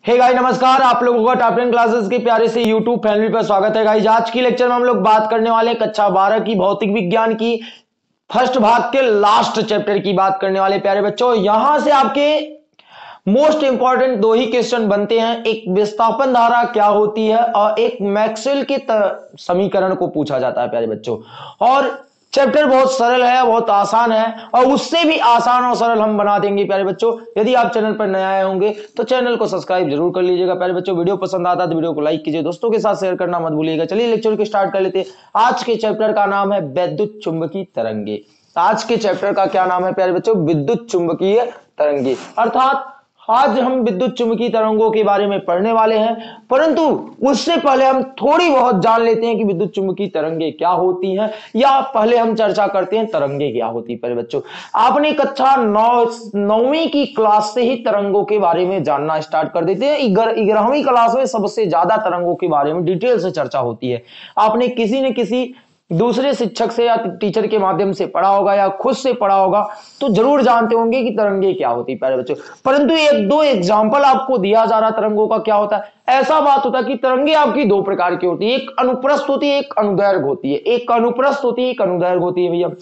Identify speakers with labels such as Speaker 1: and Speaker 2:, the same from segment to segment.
Speaker 1: Hey guys नमस्कार, आप लोगों का टॉप 10 क्लासेस के प्यारे से यूट्यूब फैमिली पर स्वागत है। गाइस आज की लेक्चर में हम लोग बात करने वाले कक्षा 12 की भौतिक विज्ञान की फर्स्ट भाग के लास्ट चैप्टर की बात करने वाले प्यारे बच्चों। यहां से आपके मोस्ट इंपॉर्टेंट दो ही क्वेश्चन बनते हैं, एक विस्थापन धारा क्या होती है और एक मैक्सवेल के समीकरण को पूछा जाता है प्यारे बच्चों। और चैप्टर बहुत सरल है, बहुत आसान है और उससे भी आसान और सरल हम बना देंगे प्यारे बच्चों। यदि आप चैनल पर नए आए होंगे तो चैनल को सब्सक्राइब जरूर कर लीजिएगा प्यारे बच्चों। वीडियो पसंद आता है तो वीडियो को लाइक कीजिए, दोस्तों के साथ शेयर करना मत भूलिएगा। चलिए लेक्चर को स्टार्ट कर लेते हैं। आज के चैप्टर का नाम है वैद्युत चुंबकीय तरंगे। आज के चैप्टर का क्या नाम है प्यारे बच्चों? विद्युत चुंबकीय तरंगे। अर्थात आज हम विद्युत चुंबकीय तरंगों के बारे में पढ़ने वाले हैं, परंतु उससे पहले हम थोड़ी बहुत जान लेते हैं कि विद्युत चुंबकीय तरंगे क्या होती हैं, या पहले हम चर्चा करते हैं तरंगे क्या होती है। पहले बच्चों आपने कक्षा 9वीं की क्लास से ही तरंगों के बारे में जानना स्टार्ट कर देते हैं। 11वीं क्लास में सबसे ज्यादा तरंगों के बारे में डिटेल से चर्चा होती है। आपने किसी न किसी दूसरे शिक्षक से या टीचर के माध्यम से पढ़ा होगा या खुद से पढ़ा होगा, तो जरूर जानते होंगे कि तरंगे क्या होती है प्यारे बच्चों। परंतु एक दो एग्जाम्पल आपको दिया जा रहा तरंगों का क्या होता है। ऐसा बात होता है कि तरंगे आपकी दो प्रकार की होती है, एक अनुप्रस्थ होती है, एक अनुदैर्घ्य होती है। एक अनुप्रस्थ होती है, एक अनुदैर्घ्य होती है भैया।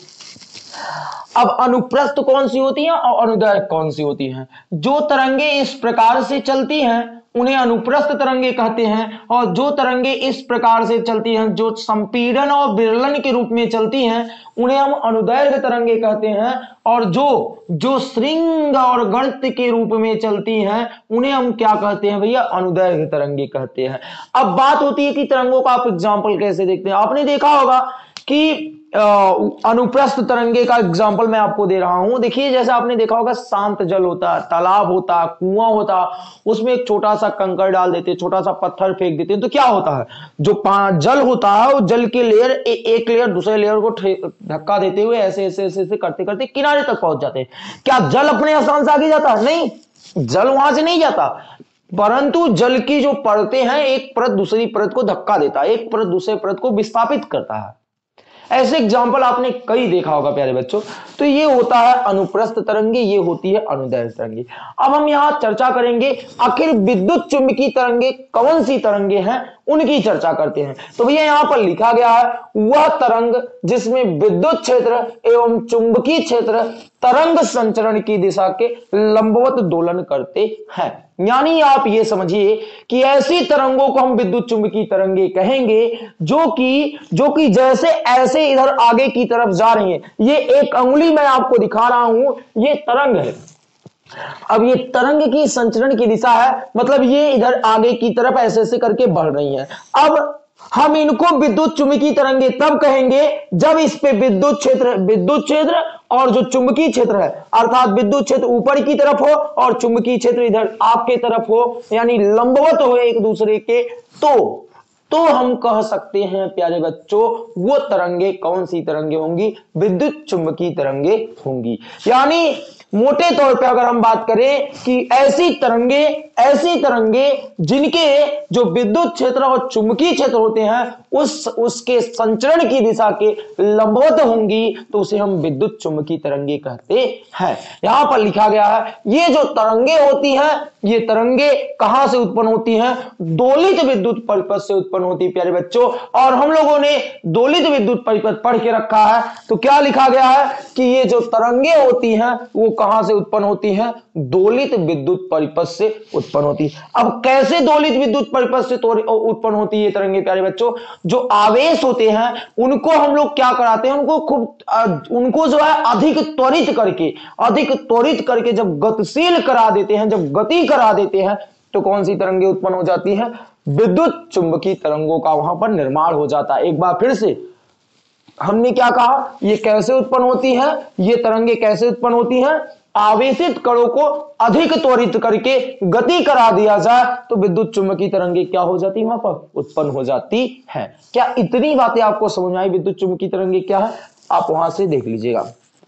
Speaker 1: अब अनुप्रस्थ कौन सी होती है और अनुदैर्घ्य कौन सी होती है? जो तरंगे इस प्रकार से चलती हैं उन्हें अनुप्रस्थ तरंगे कहते हैं, और जो तरंगे इस प्रकार से चलती हैं, जो संपीड़न और विरलन के रूप में चलती हैं, उन्हें हम अनुदैर्घ्य तरंगे कहते हैं। और जो श्रृंग और गणित के रूप में चलती हैं उन्हें हम क्या कहते हैं भैया? अनुदैर्घ्य तरंगे कहते हैं। अब बात होती है कि तरंगों का आप एग्जाम्पल कैसे देखते हैं। आपने देखा होगा कि अनुप्रस्थ तरंगे का एग्जाम्पल मैं आपको दे रहा हूं। देखिए जैसे आपने देखा होगा शांत जल होता, तालाब होता, कुआं होता, उसमें एक छोटा सा कंकड़ डाल देते, छोटा सा पत्थर फेंक देते, तो क्या होता है? जो जल होता है वो जल के लेयर एक लेयर दूसरे लेयर को धक्का देते हुए ऐसे ऐसे ऐसे ऐसे करते करते किनारे तक पहुंच जाते हैं। क्या जल अपने स्थान से आगे जाता है? नहीं, जल वहां से नहीं जाता, परंतु जल की जो परतें हैं एक परत दूसरी परत को धक्का देता है, एक परत दूसरे परत को विस्थापित करता है। ऐसे एग्जाम्पल आपने कई देखा होगा प्यारे बच्चों। तो ये होता है अनुप्रस्थ तरंगे, ये होती है अनुदैर्घ्य तरंगे। अब हम यहां चर्चा करेंगे आखिर विद्युत चुंबकीय तरंगे कौन सी तरंगे हैं, उनकी चर्चा करते हैं। तो भैया यहां पर लिखा गया है वह तरंग जिसमें विद्युत क्षेत्र एवं चुंबकीय क्षेत्र तरंग संचरण की दिशा के लंबवत दोलन करते हैं। यानी आप ये समझिए कि ऐसी तरंगों को हम विद्युत चुंबकीय तरंगे कहेंगे जो कि जैसे ऐसे इधर आगे की तरफ जा रही हैं। ये एक अंगुली मैं आपको दिखा रहा हूं, ये तरंग है। अब ये तरंग की संचरण की दिशा है, मतलब ये इधर आगे की तरफ ऐसे ऐसे करके बढ़ रही है। अब हम इनको विद्युत चुंबकीय तरंगे तब कहेंगे जब इस पे विद्युत क्षेत्र और जो चुंबकीय क्षेत्र है, अर्थात विद्युत क्षेत्र ऊपर की तरफ हो और चुंबकीय क्षेत्र इधर आपके तरफ हो, यानी लंबवत हो एक दूसरे के, तो हम कह सकते हैं प्यारे बच्चों वो तरंगे कौन सी तरंगे होंगी? विद्युत चुंबकीय तरंगे होंगी। यानी मोटे तौर पे अगर हम बात करें कि ऐसी तरंगे जिनके जो विद्युत क्षेत्र और चुंबकीय क्षेत्र होते हैं उसके संचरण की दिशा के लंबवत होंगी, तो उसे हम विद्युत चुंबकीय तरंगे कहते हैं। यहां पर लिखा गया है ये जो तरंगे होती हैं, ये तरंगे कहां से उत्पन्न होती हैं? दोलित विद्युत परिपथ से उत्पन्न होती है प्यारे बच्चों। और हम लोगों ने दोलित विद्युत परिपथ पढ़ के रखा है, तो क्या लिखा गया है कि ये जो तरंगे होती हैं वो कहां से उत्पन्न होती हैं? दोलित विद्युत परिपथ से उत्पन्न होती है। अब कैसे दोलित विद्युत परिपथ से उत्पन्न होती है ये तरंगे प्यारे बच्चों? जो आवेश होते हैं उनको हम लोग क्या कराते हैं, उनको जो है अधिक त्वरित करके जब गतिशील करा देते हैं, जब गति करा देते हैं, तो कौन सी तरंगे उत्पन्न हो जाती हैं? विद्युत चुंबकीय तरंगों का वहां पर निर्माण हो जाता है। एक बार फिर से हमने क्या कहा, ये कैसे उत्पन्न होती है? ये तरंगे कैसे उत्पन्न होती हैं? आवेशित कणों को अधिक त्वरित करके गति करा दिया जाए तो विद्युत चुंबकीय तरंगे क्या हो जाती है? वहां पर उत्पन्न हो जाती है। क्या इतनी बातें आपको समझ आई विद्युत चुंबकीय तरंगे क्या है? आप वहां से देख लीजिएगा।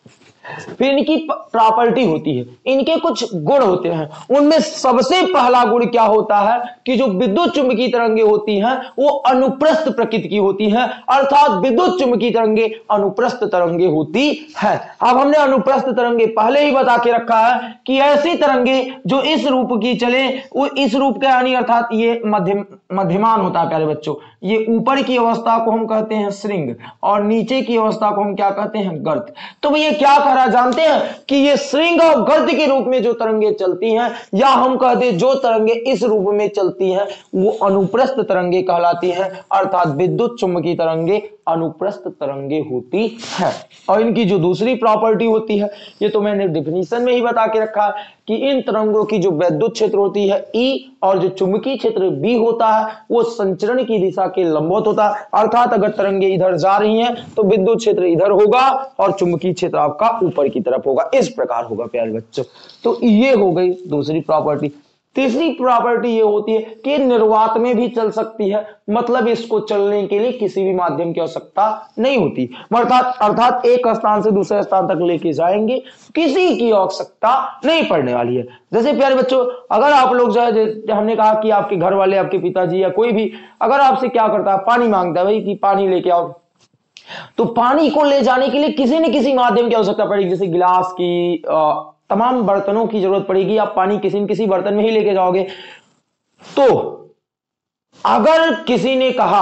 Speaker 1: फिर इनकी प्रॉपर्टी होती है, इनके कुछ गुण होते हैं। उनमें सबसे पहला गुण क्या होता है कि जो विद्युत चुंबकीय तरंगे होती हैं वो अनुप्रस्थ प्रकृति की होती हैं, अर्थात विद्युत चुंबकीय तरंगे अनुप्रस्थ तरंगे होती है। अब हमने अनुप्रस्थ तरंगे पहले ही बता के रखा है कि ऐसी तरंगे जो इस रूप की चले, वो इस रूप का यानी अर्थात ये मध्यमान होता है प्यारे बच्चों। ये ऊपर की अवस्था को हम कहते हैं श्रृंग और नीचे की अवस्था को हम क्या कहते हैं, गर्त। तो भैया क्या कह रहा जानते हैं कि ये श्रृंग और गर्त के रूप में जो तरंगे चलती हैं, या हम कहते हैं जो तरंगे इस रूप में चलती हैं वो अनुप्रस्थ तरंगे कहलाती हैं, अर्थात विद्युत चुंबकीय तरंगे अनुप्रस्थ तरंगे होती है। और इनकी जो दूसरी प्रॉपर्टी होती है, ये तो मैंने डिफिनीशन में ही बता के रखा है कि इन तरंगों की जो विद्युत क्षेत्र होती है E और जो चुंबकीय क्षेत्र B होता है वो संचरण की दिशा के लंबवत होता है, अर्थात अगर तरंगे इधर जा रही हैं तो विद्युत क्षेत्र इधर होगा और चुंबकीय क्षेत्र आपका ऊपर की तरफ होगा, इस प्रकार होगा प्यारे बच्चों। तो ये हो गई दूसरी प्रॉपर्टी। तीसरी प्रॉपर्टी ये होती है कि निर्वात में भी चल सकती है, मतलब इसको चलने के लिए किसी भी माध्यम की आवश्यकता नहीं होती, अर्थात एक स्थान से दूसरे स्थान तक लेके जाएंगे, किसी की आवश्यकता नहीं पड़ने वाली है। जैसे प्यारे बच्चों, अगर आप लोग जो है, हमने कहा कि आपके घर वाले, आपके पिताजी या कोई भी अगर आपसे क्या करता है, पानी मांगता है भाई कि पानी लेके आओ, तो पानी को ले जाने के लिए किसी न किसी माध्यम की आवश्यकता पड़ेगी, जैसे गिलास की, तमाम बर्तनों की जरूरत पड़ेगी। आप पानी किसी न किसी बर्तन में ही लेके जाओगे। तो अगर किसी ने कहा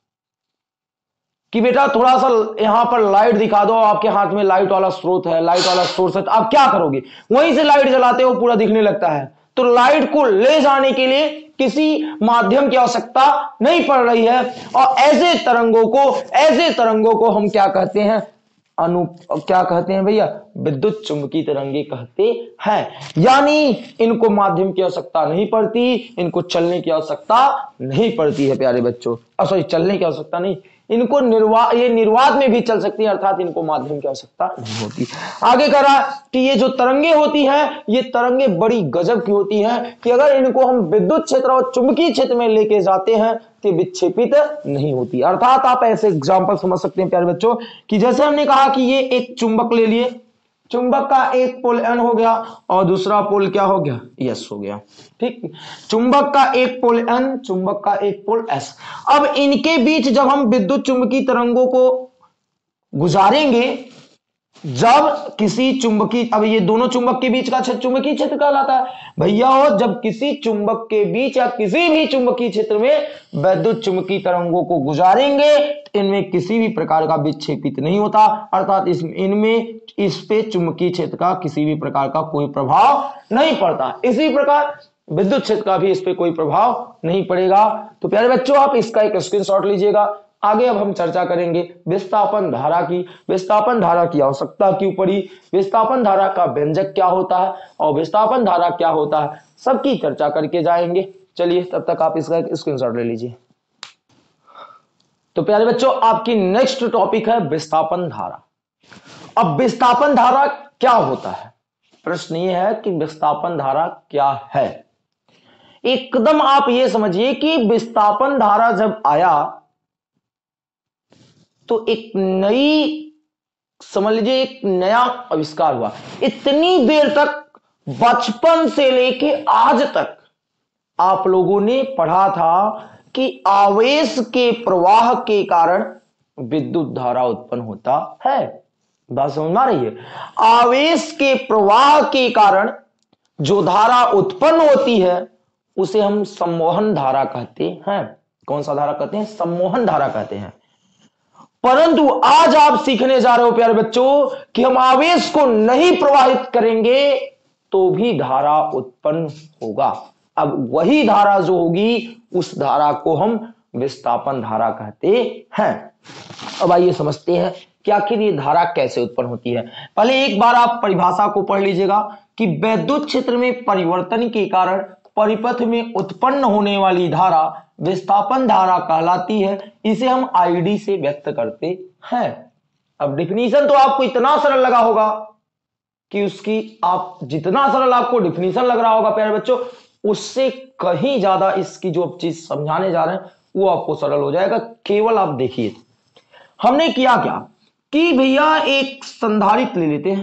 Speaker 1: कि बेटा थोड़ा सा यहां पर लाइट दिखा दो, आपके हाथ में लाइट वाला स्रोत है, लाइट वाला सोर्स है, तो आप क्या करोगे, वहीं से लाइट जलाते हो, पूरा दिखने लगता है। तो लाइट को ले जाने के लिए किसी माध्यम की आवश्यकता नहीं पड़ रही है। और ऐसे तरंगों को हम क्या कहते हैं, क्या कहते हैं भैया, विद्युत चुंबकीय तरंगे कहते हैं। यानी इनको माध्यम की आवश्यकता नहीं पड़ती, इनको चलने की आवश्यकता नहीं पड़ती है प्यारे बच्चों। सॉरी, चलने की आवश्यकता नहीं, इनको निर्वात में भी चल सकती है, अर्थात इनको माध्यम की आवश्यकता नहीं होती। आगे कह रहा कि ये जो तरंगे होती हैं, ये तरंगे बड़ी गजब की होती हैं कि अगर इनको हम विद्युत क्षेत्र और चुंबकीय क्षेत्र में लेके जाते हैं तो विक्षेपित नहीं होती। अर्थात आप ऐसे एग्जांपल समझ सकते हैं प्यारे बच्चों कि जैसे हमने कहा कि ये एक चुंबक ले लिए, चुंबक का एक पोल N हो गया और दूसरा पोल क्या हो गया, S हो गया। ठीक, चुंबक का एक पोल N, चुंबक का एक पोल S। अब इनके बीच जब हम विद्युत चुंबकीय तरंगों को गुजारेंगे, जब किसी चुंबकीय, अब ये दोनों चुंबक के बीच का चुंबकीय क्षेत्र कहलाता है भैया। हो जब किसी चुंबक के बीच या किसी भी चुंबकीय क्षेत्र में विद्युत चुंबकीय तरंगों को गुजारेंगे, इनमें किसी भी प्रकार का विक्षेपित नहीं होता, अर्थात इनमें इस पे चुंबकीय क्षेत्र का किसी भी प्रकार का कोई प्रभाव नहीं पड़ता। इसी प्रकार विद्युत क्षेत्र का भी इस पे कोई प्रभाव नहीं पड़ेगा। तो प्यारे बच्चों, आप इसका एक स्क्रीनशॉट लीजिएगा। आगे अब हम चर्चा करेंगे विस्थापन धारा की। विस्थापन धारा की आवश्यकता क्यों पड़ी, विस्थापन धारा का व्यंजक क्या होता है और विस्थापन धारा क्या होता है, सबकी चर्चा करके जाएंगे। चलिए, तब तक आप इसका एक स्क्रीनशॉट ले लीजिए। तो प्यारे बच्चों, आपकी नेक्स्ट टॉपिक है विस्थापन धारा। अब विस्थापन धारा क्या होता है, प्रश्न ये है कि विस्थापन धारा क्या है। एकदम आप ये समझिए कि विस्थापन धारा जब आया तो एक नई, समझ लीजिए एक नया आविष्कार हुआ। इतनी देर तक, बचपन से लेके आज तक आप लोगों ने पढ़ा था कि आवेश के प्रवाह के कारण विद्युत धारा उत्पन्न होता है। बात समझ में आ रही है? आवेश के प्रवाह के कारण जो धारा उत्पन्न होती है उसे हम सम्मोहन धारा कहते हैं। कौन सा धारा कहते हैं? सम्मोहन धारा कहते हैं। परंतु आज आप सीखने जा रहे हो प्यारे बच्चों कि हम आवेश को नहीं प्रवाहित करेंगे तो भी धारा उत्पन्न होगा। अब वही धारा जो होगी उस धारा को हम विस्थापन धारा कहते हैं। अब आइए समझते हैं कि आखिर ये धारा कैसे उत्पन्न होती है। पहले एक बार आप परिभाषा को पढ़ लीजिएगा कि विद्युत क्षेत्र में परिवर्तन के कारण परिपथ में उत्पन्न होने वाली धारा विस्थापन धारा कहलाती है। इसे हम आईडी से व्यक्त करते हैं। अब डिफिनीशन तो आपको इतना सरल लगा होगा कि उसकी, आप जितना सरल आपको डिफिनीशन लग रहा होगा प्यारे बच्चों, उससे कहीं ज्यादा इसकी जो चीज समझाने जा रहे हैं वो आपको सरल हो जाएगा। केवल आप देखिए, हमने किया क्या कि भैया एक संधारित्र ले लेते हैं।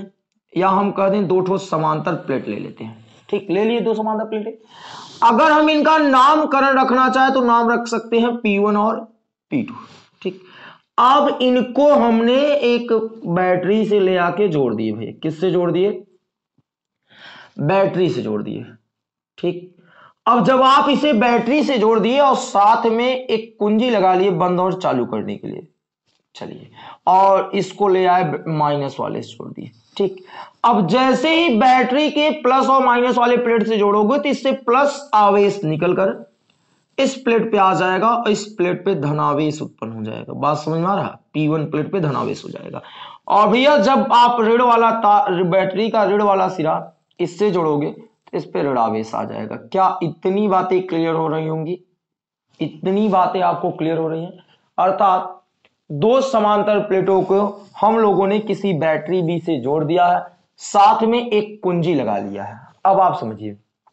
Speaker 1: या हम कह दें दो ठो समांतर प्लेट ले लेते हैं। ठीक, ले लिए दो समांतर प्लेटें। अगर हम इनका नामकरण रखना चाहे तो नाम रख सकते हैं P1 और P2। ठीक, अब इनको हमने एक बैटरी से ले आके जोड़ दिए भाई। किससे जोड़ दिए? बैटरी से जोड़ दिए। ठीक, अब जब आप इसे बैटरी से जोड़ दिए और साथ में एक कुंजी लगा लिए बंद और चालू करने के लिए, चलिए, और इसको ले आए माइनस वाले से जोड़ दिए। ठीक, अब जैसे ही बैटरी के प्लस और माइनस वाले प्लेट से जोड़ोगे तो इससे प्लस आवेश निकलकर इस प्लेट पे आ जाएगा और इस प्लेट पे धनावेश उत्पन्न हो जाएगा। बात समझ में आ रहा? P1 प्लेट पे धनावेश हो जाएगा। और भैया जब आप ऋण वाला तार, बैटरी का ऋण वाला सिरा इससे जोड़ोगे तो इस पे ऋणावेश आ जाएगा। क्या इतनी बातें क्लियर हो रही होंगी? इतनी बातें आपको क्लियर हो रही हैं? अर्थात दो समांतर प्लेटों को हम लोगों ने किसी बैटरी बी से जोड़ दिया है, साथ में एक कुंजी लगा लिया है। अब आप समझिए,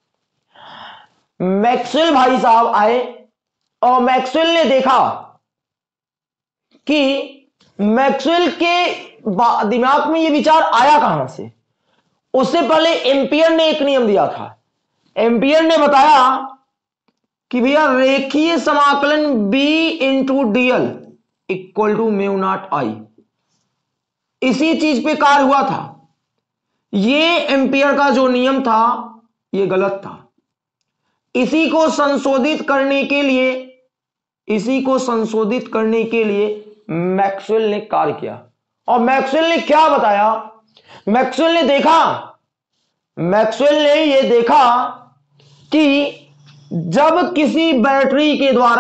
Speaker 1: मैक्सवेल भाई साहब आए और मैक्सवेल ने देखा कि मैक्सवेल के दिमाग में यह विचार आया कहां से। उससे पहले एम्पियर ने एक नियम दिया था। एम्पियर ने बताया कि भैया रेखीय समाकलन B into DL equal to mu nought I, इसी चीज पे कार्य हुआ था। ये एम्पियर का जो नियम था ये गलत था। इसी को संशोधित करने के लिए मैक्सवेल ने कार्य किया। और मैक्सवेल ने क्या बताया? मैक्सवेल ने ये देखा कि जब किसी बैटरी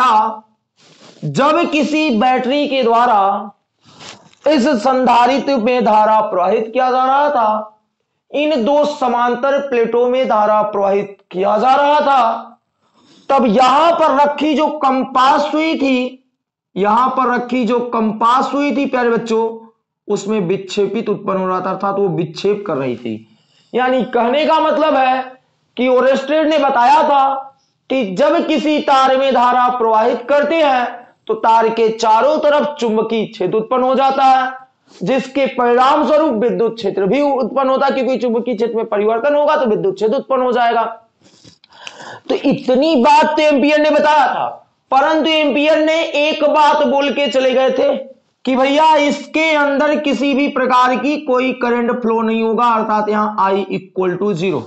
Speaker 1: के द्वारा इस संधारित्र में धारा प्रवाहित किया जा रहा था, इन दो समांतर प्लेटों में धारा प्रवाहित किया जा रहा था, तब यहां पर रखी जो कंपास सुई थी प्यारे बच्चों, उसमें विक्षेपित उत्पन्न हो रहा था, अर्थात वो विक्षेप कर रही थी। यानी कहने का मतलब है कि ओरेस्टेड ने बताया था कि जब किसी तार में धारा प्रवाहित करते हैं तो तार के चारों तरफ चुंबकीय क्षेत्र उत्पन्न हो जाता है, जिसके परिणाम स्वरूप विद्युत क्षेत्र भी उत्पन्न होता है, क्योंकि चुंबकीय क्षेत्र में परिवर्तन होगा तो विद्युत क्षेत्र उत्पन्न हो जाएगा। तो इतनी बात तो एम्पियर ने बताया था, परंतु एम्पियर ने एक बात बोल के चले गए थे कि भैया इसके अंदर किसी भी प्रकार की कोई करंट फ्लो नहीं होगा, अर्थात यहां I इक्वल टू 0,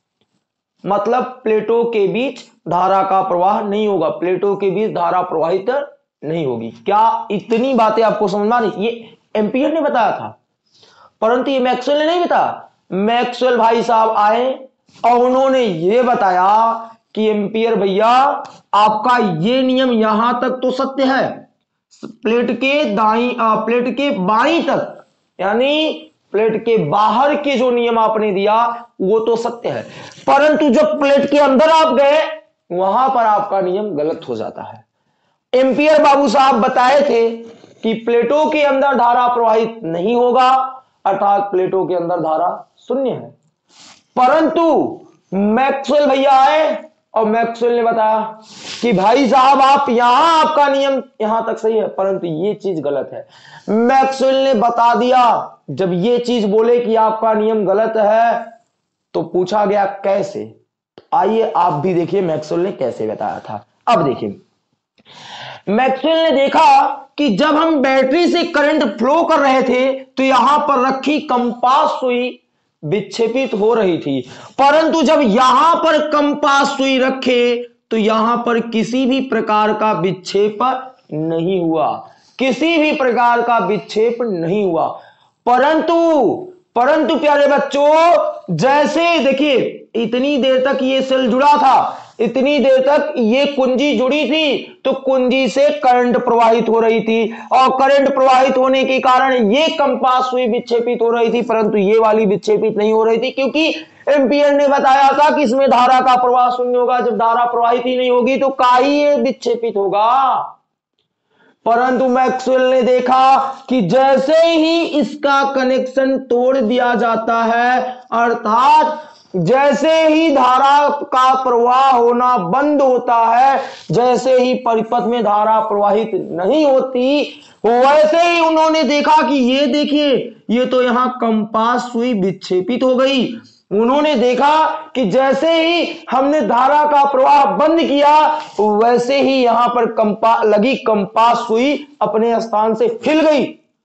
Speaker 1: मतलब प्लेटों के बीच धारा का प्रवाह नहीं होगा, प्लेटों के बीच धारा प्रवाहित नहीं होगी। क्या इतनी बातें आपको समझ में आ रही? ये एम्पियर ने बताया था, परंतु ये मैक्सवेल ने नहीं बताया। मैक्सवेल भाई साहब आए और उन्होंने ये बताया कि एम्पियर भैया आपका ये नियम यहां तक तो सत्य है, प्लेट के बाईं तक, यानी प्लेट के बाहर के जो नियम आपने दिया वो तो सत्य है, परंतु जब प्लेट के अंदर आप गए वहां पर आपका नियम गलत हो जाता है। एम्पियर बाबू साहब बताए थे कि प्लेटों के अंदर धारा प्रवाहित नहीं होगा, अर्थात प्लेटों के अंदर धारा शून्य है, परंतु मैक्सवेल भैया आए और मैक्सवेल ने बताया कि भाई साहब आप यहां आपका नियम यहां तक सही है, परंतु ये चीज गलत है। मैक्सवेल ने बता दिया। जब ये चीज बोले कि आपका नियम गलत है तो पूछा गया कैसे। आइए आप भी देखिए मैक्सवेल ने कैसे बताया था। अब देखिए, मैक्सवेल ने देखा कि जब हम बैटरी से करंट फ्लो कर रहे थे तो यहां पर रखी कंपास सुई विक्षेपित हो रही थी, परंतु जब यहां पर कंपास सुई रखे तो यहां पर किसी भी प्रकार का विक्षेप नहीं हुआ, परंतु प्यारे बच्चों, जैसे देखिए इतनी देर तक ये सेल जुड़ा था, इतनी देर तक ये कुंजी जुड़ी थी, तो कुंजी से करंट प्रवाहित हो रही थी और करंट प्रवाहित होने के कारण ये कंपास सुई विक्षेपित हो रही थी, परंतु ये वाली विक्षेपित नहीं हो रही थी, क्योंकि एम्पियर ने बताया था कि इसमें धारा का प्रवाह शून्य होगा। जब धारा प्रवाहित ही नहीं होगी तो काहे ये विक्षेपित होगा। परंतु मैक्सवेल ने देखा कि जैसे ही इसका कनेक्शन तोड़ दिया जाता है, अर्थात जैसे ही धारा का प्रवाह होना बंद होता है, जैसे ही परिपथ में धारा प्रवाहित नहीं होती, वैसे ही उन्होंने देखा कि ये देखिए, ये तो यहां कंपास सुई विक्षेपित हो गई। उन्होंने देखा कि जैसे ही हमने धारा का प्रवाह बंद किया, वैसे ही यहां पर लगी कंपास सुई अपने स्थान से हिल गई।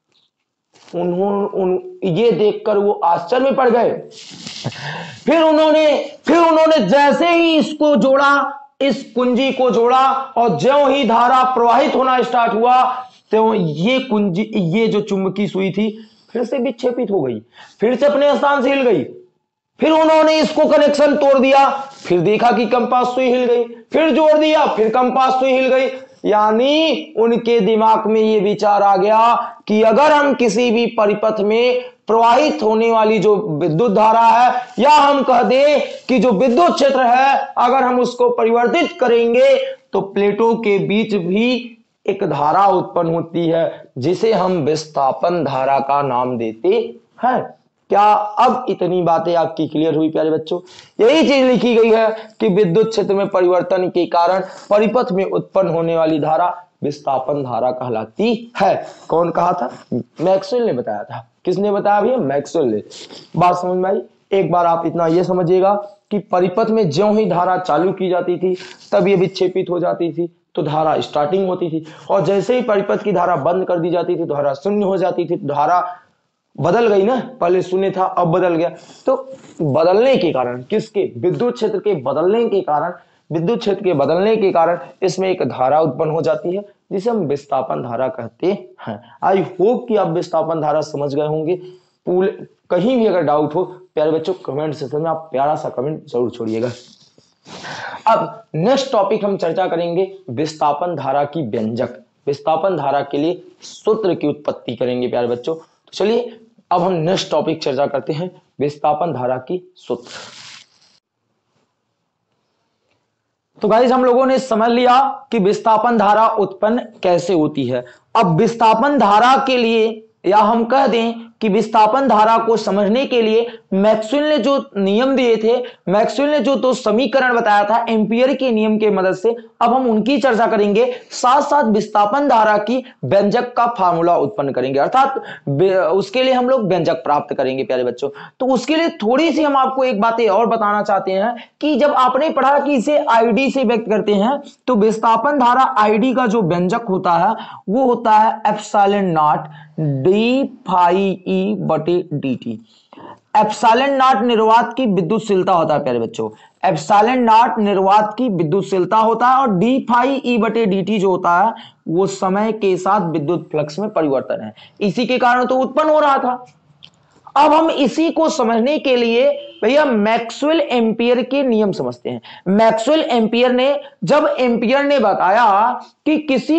Speaker 1: ये देखकर वो आश्चर्य में पड़ गए। फिर उन्होंने जैसे ही इसको जोड़ा, इस कुंजी को जोड़ा, और ज्यों ही धारा प्रवाहित होना स्टार्ट हुआ, त्यों ये कुंजी, ये जो चुंबकीय सुई थी, फिर से विक्षेपित हो गई, फिर से अपने स्थान से हिल गई। फिर उन्होंने इसको कनेक्शन तोड़ दिया, फिर देखा कि कंपास सुई हिल गई, फिर जोड़ दिया, फिर कंपास सुई हिल गई। यानी उनके दिमाग में यह विचार आ गया कि अगर हम किसी भी परिपथ में प्रवाहित होने वाली जो विद्युत धारा है, या हम कह दें कि जो विद्युत क्षेत्र है, अगर हम उसको परिवर्तित करेंगे तो प्लेटों के बीच भी एक धारा उत्पन्न होती है, जिसे हम विस्थापन धारा का नाम देते हैं। क्या अब इतनी बातें आपकी क्लियर हुई प्यारे बच्चों? यही चीज लिखी गई है कि विद्युत क्षेत्र में परिवर्तन के कारण परिपथ में उत्पन्न होने वाली धारा विस्थापन धारा कहलाती है। कौन कहा था? मैक्सवेल ने बताया था। किसने बताया भैया? मैक्सवेल ने। बात समझ में आई? एक बार आप इतना यह समझिएगा कि परिपथ में ज्यों ही धारा चालू की जाती थी, तब ये विक्षेपित हो जाती थी, तो धारा स्टार्टिंग होती थी, और जैसे ही परिपथ की धारा बंद कर दी जाती थी, धारा शून्य हो जाती थी। धारा बदल गई ना, पहले शून्य था अब बदल गया। तो बदलने के कारण, किसके? विद्युत क्षेत्र के बदलने के कारण, विद्युत क्षेत्र के बदलने के कारण इसमें एक धारा उत्पन्न हो जाती है, जिसे हम विस्थापन धारा कहते हैं। आई होप कि आप विस्थापन धारा समझ गए होंगे। कहीं भी अगर डाउट हो प्यारे बच्चों, कमेंट सेक्शन में आप प्यारा सा कमेंट जरूर छोड़िएगा। अब नेक्स्ट टॉपिक हम चर्चा करेंगे विस्थापन धारा की व्यंजक। विस्थापन धारा के लिए सूत्र की उत्पत्ति करेंगे प्यारे बच्चों। तो चलिए अब हम नेक्स्ट टॉपिक चर्चा करते हैं, विस्थापन धारा की सूत्र। तो गाइस हम लोगों ने समझ लिया कि विस्थापन धारा उत्पन्न कैसे होती है। अब विस्थापन धारा के लिए, या हम कह दें कि विस्थापन धारा को समझने के लिए मैक्सवेल ने जो नियम दिए थे, मैक्सवेल ने जो दो समीकरण बताया था एम्पियर के नियम के मदद से, अब हम उनकी चर्चा करेंगे। साथ साथ विस्थापन धारा की व्यंजक का फार्मूला उत्पन्न करेंगे, अर्थात उसके लिए हम लोग व्यंजक प्राप्त करेंगे प्यारे बच्चों। तो उसके लिए थोड़ी सी हम आपको एक बातें और बताना चाहते हैं कि जब आपने पढ़ा कि इसे आईडी से व्यक्त करते हैं, तो विस्थापन धारा आईडी का जो व्यंजक होता है वो होता है epsilon nought d phi E बटे डी टी। एप्सिलॉन नॉट निर्वात की विद्युतशीलता होता है प्यारे बच्चों। एप्सिलॉन नॉट निर्वात की विद्युतशीलता होता है, और डी फाई ई बटे डी टी जो होता है वो समय के साथ विद्युत फ्लक्स में परिवर्तन है। इसी के कारण तो उत्पन्न हो रहा था। अब हम इसी को समझने के लिए भैया मैक्सवेल एम्पियर के नियम समझते हैं। मैक्सवेल एम्पियर ने, जब एम्पियर ने बताया कि किसी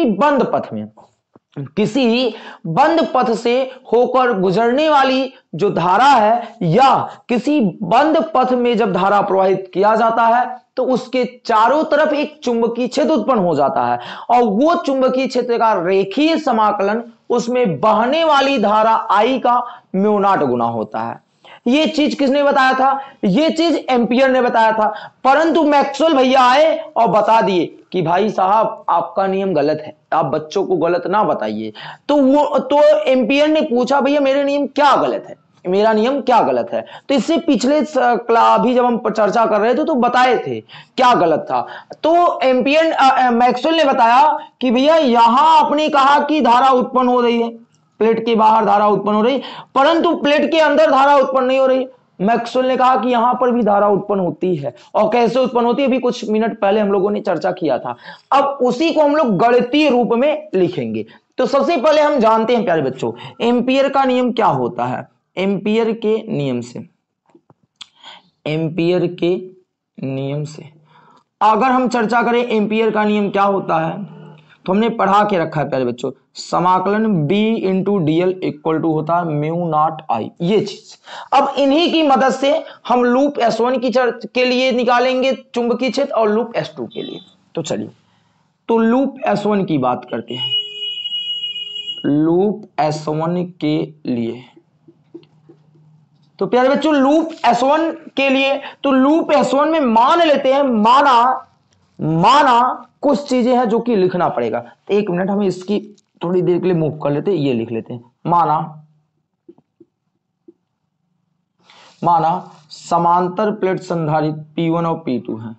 Speaker 1: बंद पथ से होकर गुजरने वाली जो धारा है, या किसी बंद पथ में जब धारा प्रवाहित किया जाता है, तो उसके चारों तरफ एक चुंबकीय क्षेत्र उत्पन्न हो जाता है, और वो चुंबकीय क्षेत्र का रेखीय समाकलन उसमें बहने वाली धारा आई का म्यू नॉट गुना होता है। ये चीज किसने बताया था? ये चीज एम्पियर ने बताया था। परंतु मैक्सवेल भैया आए और बता दिए कि भाई साहब आपका नियम गलत है, आप बच्चों को गलत ना बताइए। तो एम्पियर ने पूछा भैया मेरे नियम क्या गलत है, मेरा नियम क्या गलत है? तो इससे पिछले अभी जब हम चर्चा कर रहे थे तो बताए थे क्या गलत था। तो एम्पियर मैक्सवेल ने बताया कि भैया यहां आपने कहा कि धारा उत्पन्न हो रही है, प्लेट के बाहर धारा उत्पन्न हो रही, परंतु प्लेट के अंदर धारा उत्पन्न नहीं हो रही। मैक्सवेल ने कहा कि यहां पर भी धारा उत्पन्न होती है, और कैसे उत्पन्न होती है अभी कुछ मिनट पहले हम लोगों ने चर्चा किया था। अब उसी को हम लोग गणितीय रूप में लिखेंगे। तो सबसे पहले हम जानते हैं प्यारे बच्चों एम्पियर का नियम क्या होता है। एम्पियर के नियम से अगर हम चर्चा करें एम्पियर का नियम क्या होता है, तो हमने पढ़ा के रखा है प्यारे बच्चों, समाकलन B into DL equal to होता है म्यू नॉट आई, ये चीज। अब इन्हीं की मदद से हम लूप S1 के लिए निकालेंगे चुंबकीय क्षेत्र, और लूप S2 के लिए। तो चलिए तो लूप S1 की बात करते हैं। लूप S1 के लिए तो प्यारे बच्चों लूप S1 के लिए, तो लूप S1 में मान लेते हैं, माना कुछ चीजें हैं जो कि लिखना पड़ेगा। तो एक मिनट हम इसकी थोड़ी देर के लिए मूव कर लेते हैं, ये लिख लेते हैं। माना समांतर प्लेट संधारित्र P1 और P2 है।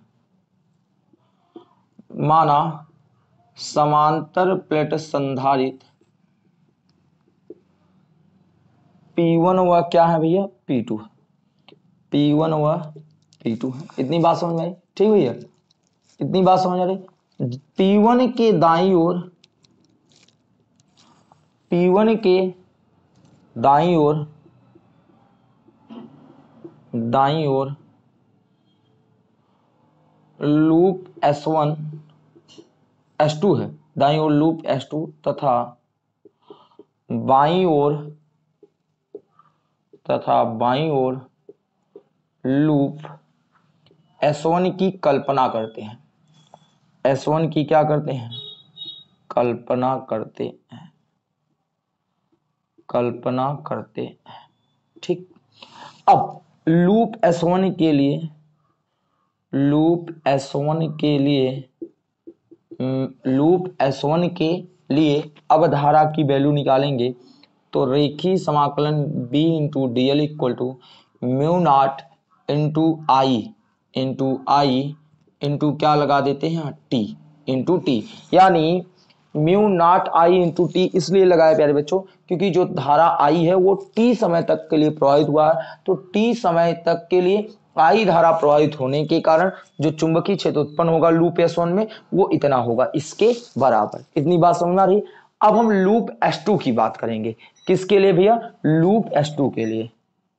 Speaker 1: माना समांतर प्लेट संधारित्र P1 व क्या है भैया, P2। P1 व P2 है। इतनी बात समझ में आई? ठीक भैया, इतनी बात समझ आ रही? P1 के दाईं ओर, P1 के दाईं ओर लूप S1 S2 है, दाईं ओर लूप S2 तथा बाईं ओर लूप S1 की कल्पना करते हैं। S1 की क्या करते हैं? कल्पना करते हैं। ठीक। अब लूप S1 के लिए अब धारा की वैल्यू निकालेंगे। तो रेखीय समाकलन B into DL equal to mu nought into I into क्या लगा देते हैं, T इंटू T। यानी mu nought I into T इसलिए लगाया प्यारे बच्चों क्योंकि जो धारा I है वो T समय तक के लिए प्रवाहित हुआ है। तो T समय तक के लिए I धारा प्रवाहित होने के कारण जो चुंबकीय क्षेत्र उत्पन्न होगा लूप S1 में वो इतना होगा, इसके बराबर। इतनी बात समझ में आ रही? अब हम लूप S2 की बात करेंगे। किसके लिए भैया? लूप S2 के लिए।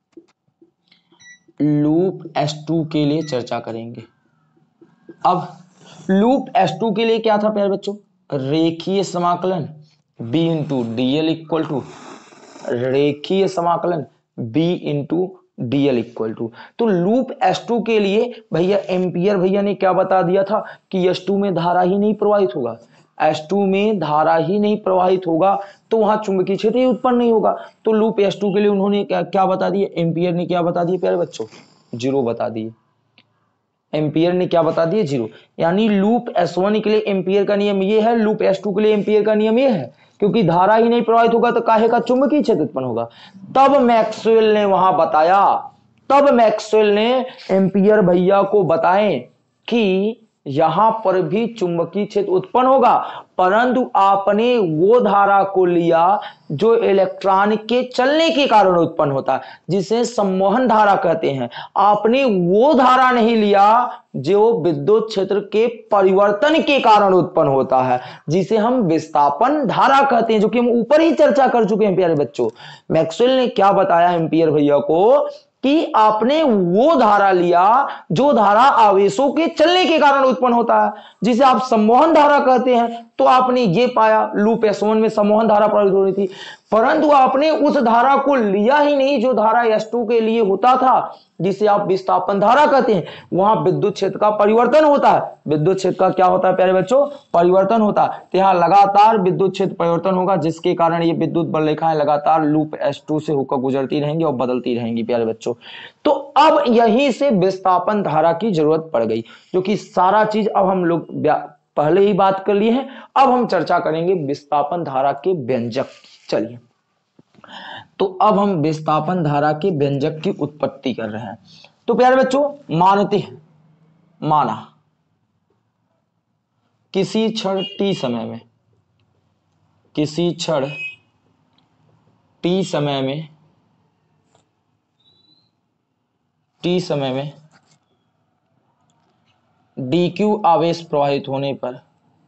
Speaker 1: लूप S2 के लिए चर्चा करेंगे। अब लूप S2 के लिए क्या था प्यारे बच्चों? रेखीय समाकलन B into DL equal to रेखीय समाकलन B into DL equal to. तो लूप S2 के लिए भैया एम्पियर भैया ने क्या बता दिया था कि S2 में धारा ही नहीं प्रवाहित होगा। S2 में धारा ही नहीं प्रवाहित होगा तो वहां चुंबकीय क्षेत्र ही उत्पन्न नहीं होगा। तो लूप S2 के लिए उन्होंने क्या बता दिया? एम्पियर ने क्या बता दिया प्यारे बच्चों? 0 बता दिए। एम्पियर ने क्या बता दिए? 0। यानी लूप S1 के लिए एम्पियर का नियम ये है, लूप S2 के लिए एम्पियर का नियम ये है, क्योंकि धारा ही नहीं प्रवाहित होगा तो काहे का चुंबकीय क्षेत्र उत्पन्न होगा। तब मैक्सवेल ने एम्पियर भैया को बताए कि यहां पर भी चुंबकीय क्षेत्र उत्पन्न होगा, परंतु आपने वो धारा को लिया जो इलेक्ट्रॉन के चलने के कारण उत्पन्न होता है, जिसे सम्मोहन धारा कहते हैं। आपने वो धारा नहीं लिया जो विद्युत क्षेत्र के परिवर्तन के कारण उत्पन्न होता है, जिसे हम विस्थापन धारा कहते हैं, जो कि हम ऊपर ही चर्चा कर चुके हैं प्यारे बच्चों। मैक्सवेल ने क्या बताया एम्पियर भैया को कि आपने वो धारा लिया जो धारा आवेशों के चलने के कारण उत्पन्न होता है, जिसे आप सम्मोहन धारा कहते हैं। तो आपने ये पाया लूप S1 में सम्मोहन धारा प्रवाहित हो रही थी, परंतु आपने उस धारा को लिया ही नहीं जो धारा S2 के लिए होता था, जिसे आप विस्थापन धारा कहते हैं। वहां विद्युत क्षेत्र का परिवर्तन होता है। विद्युत क्षेत्र का क्या होता है प्यारे बच्चों? परिवर्तन होता है। तो यहां लगातार विद्युत क्षेत्र परिवर्तन होगा, जिसके कारण ये विद्युत बल रेखाएं लगातार लूप S2 से होकर गुजरती रहेंगी और बदलती रहेंगी प्यारे बच्चों। तो अब यहीं से विस्थापन धारा की जरूरत पड़ गई, जो कि सारा चीज अब हम लोग पहले ही बात कर लिए हैं। अब हम चर्चा करेंगे विस्थापन धारा के व्यंजक। चलिए, तो अब हम विस्थापन धारा के व्यंजक की उत्पत्ति कर रहे हैं। तो प्यारे बच्चों मानते हैं, माना किसी क्षण T समय में dq आवेश प्रवाहित होने पर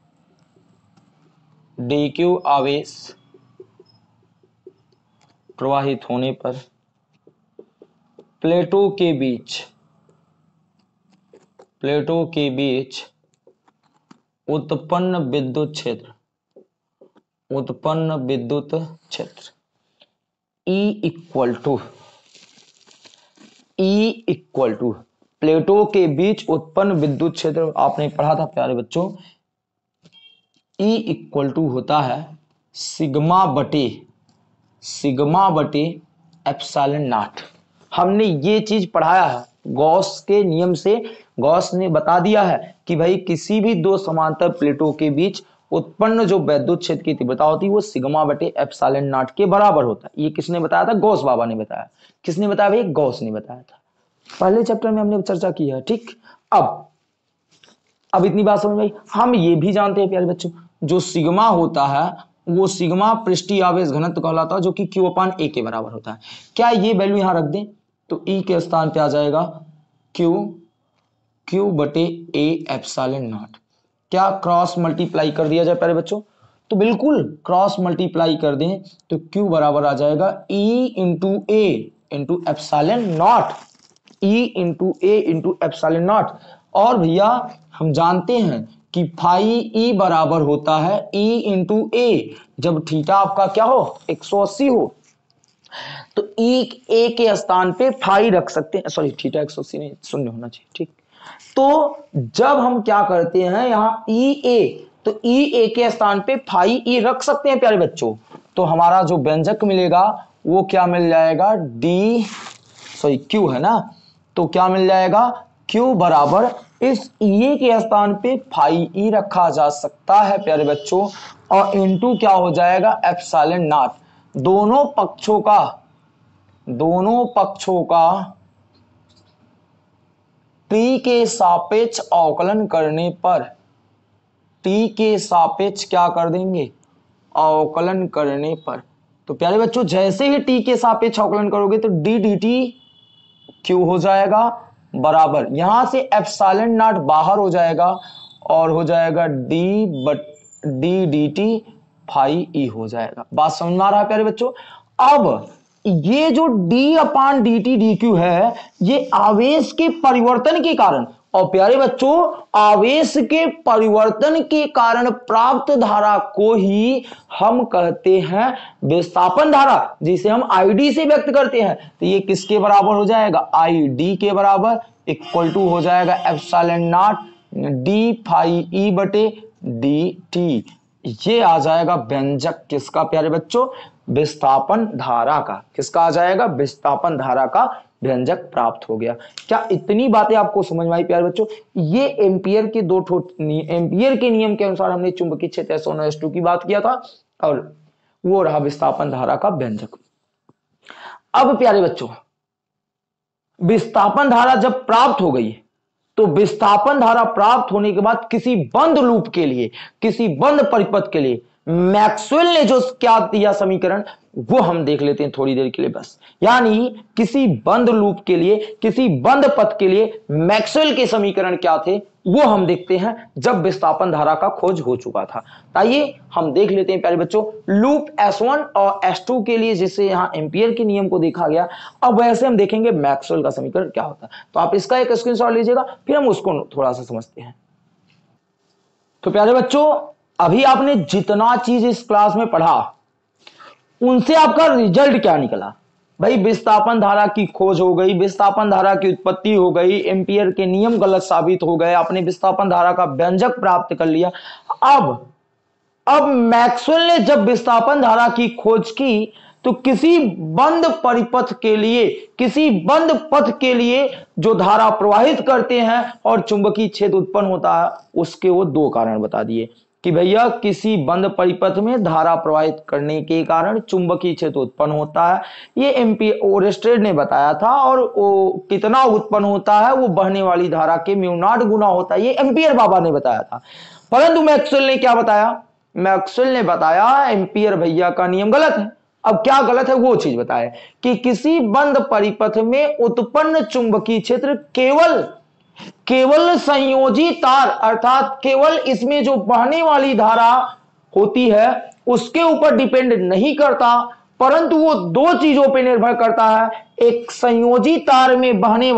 Speaker 1: प्लेटों के बीच उत्पन्न विद्युत क्षेत्र E इक्वल टू प्लेटों के बीच उत्पन्न विद्युत क्षेत्र आपने पढ़ा था प्यारे बच्चों। E इक्वल टू होता है सिग्मा बटे एप्सिलॉन नॉट। हमने ये चीज पढ़ाया है गॉस के नियम से। गॉस ने बता दिया है कि भाई किसी भी दो समांतर प्लेटों के बीच उत्पन्न जो वैद्युत क्षेत्र की तीव्रता होती है वो सिग्मा बटे एप्सिलॉन नॉट के बराबर होता है। ये किसने बताया था? गॉस बाबा ने बताया। किसने बताया भाई? गॉस ने बताया था। पहले चैप्टर में हमने चर्चा की है। ठीक, अब इतनी बात समझ में आई। हम ये भी जानते हैं प्यारे बच्चों, जो सिग्मा होता है वो सिग्मा पृष्ठीय आवेश घनत्व कहलाता है, जो कि Q/A के बराबर होता है। क्या ये वैल्यू यहां रख दें तो E के स्थान पे आ जाएगा Q बटे A एप्सिलॉन नॉट। क्या क्रॉस मल्टीप्लाई कर दिया जाए प्यारे बच्चों? तो बिल्कुल क्रॉस मल्टीप्लाई कर दें तो Q बराबर आ जाएगा E into A into epsilon nought. E into A into epsilon nought. और भैया हम जानते हैं कि फाई E बराबर होता है E इंटू A, जब थीटा आपका क्या हो? 180 हो, तो A के स्थान पे फाई रख सकते हैं। सॉरी, थीटा 180 नहीं, शून्य होना चाहिए। ठीक, तो जब हम क्या करते हैं यहां EA, तो EA के स्थान पे फाई E रख सकते हैं प्यारे बच्चों। तो हमारा जो व्यंजक मिलेगा वो क्या मिल जाएगा? Q है ना, तो क्या मिल जाएगा? Q बराबर इस EA के स्थान पे फाई E रखा जा सकता है प्यारे बच्चों, और इनटू क्या हो जाएगा? Epsilon nought. दोनों पक्षों का T के सापेक्ष अवकलन करने पर, T के सापेक्ष क्या कर देंगे? अवकलन करने पर। तो प्यारे बच्चों जैसे ही T के सापेक्ष अवकलन करोगे तो d dt Q हो जाएगा बराबर, यहां से एप्सिलॉन नॉट बाहर हो जाएगा और हो जाएगा d dt फाई E हो जाएगा। बात समझ में आ रहा है प्यारे बच्चों? अब ये जो d/dt dq है ये आवेश के परिवर्तन के कारण, और प्यारे बच्चों आवेश के परिवर्तन के कारण प्राप्त धारा को ही हम कहते हैं विस्थापन धारा, जिसे हम ID से व्यक्त करते हैं। तो ये किसके बराबर हो जाएगा? ID के बराबर, इक्वल टू हो जाएगा epsilon nought d phi E बटे dt। ये आ जाएगा व्यंजक किसका प्यारे बच्चों? विस्थापन धारा का। किसका आ जाएगा? विस्थापन धारा का व्यंजक प्राप्त हो गया। क्या इतनी बातें आपको समझ में आई प्यारे बच्चों? ये एम्पियर के एम्पियर के नियम के अनुसार हमने चुंबकीय क्षेत्र S1 और S2 की बात किया था, और वो रहा विस्थापन धारा का व्यंजक। अब प्यारे बच्चों विस्थापन धारा जब प्राप्त हो गई, तो विस्थापन धारा प्राप्त होने के बाद किसी बंद लूप के लिए, किसी बंद परिपथ के लिए मैक्सवेल ने जो क्या दिया समीकरण, वो हम देख लेते हैं थोड़ी देर के लिए बस। यानी किसी बंद लूप के लिए, किसी बंद पथ के लिए मैक्सवेल के समीकरण क्या थे वो हम देखते हैं जब विस्थापन धारा का खोज हो चुका था। आइए हम देख लेते हैं प्यारे बच्चों लूप S1 और S2 के लिए, जिससे यहां एम्पियर के नियम को देखा गया। अब वैसे हम देखेंगे मैक्सवेल का समीकरण क्या होता है। तो आप इसका एक स्क्रीनशॉट लीजिएगा, फिर हम उसको थोड़ा सा समझते हैं। तो प्यारे बच्चों अभी आपने जितना चीज इस क्लास में पढ़ा उनसे आपका रिजल्ट क्या निकला? भाई विस्थापन धारा की खोज हो गई, विस्थापन धारा की उत्पत्ति हो गई, एम्पियर के नियम गलत साबित हो गए, आपने विस्थापन धारा का व्यंजक प्राप्त कर लिया। अब मैक्सवेल ने जब विस्थापन धारा की खोज की तो किसी बंद परिपथ के लिए, किसी बंद पथ के लिए जो धारा प्रवाहित करते हैं और चुंबकीय क्षेत्र उत्पन्न होता है, उसके वो दो कारण बता दिए कि भैया किसी बंद परिपथ में धारा प्रवाहित करने के कारण चुंबकीय क्षेत्र उत्पन्न होता है। ये एम्पियर ओरेस्टेड ने बताया था, और वो कितना उत्पन्न होता है वो बहने वाली धारा के म्यू0 गुना होता है, ये एम्पियर बाबा ने बताया था। परंतु मैक्सवेल ने क्या बताया? मैक्सवेल ने बताया एम्पियर भैया का नियम गलत है। अब क्या गलत है वो चीज बताए कि किसी बंद परिपथ में उत्पन्न चुंबकीय क्षेत्र केवल संयोजी तार, अर्थात केवल इसमें जो बहने वाली धारा होती है उसके ऊपर डिपेंड नहीं करता, परंतु वो दो चीजों पर निर्भर करता है। एक संयोजी तार में बहने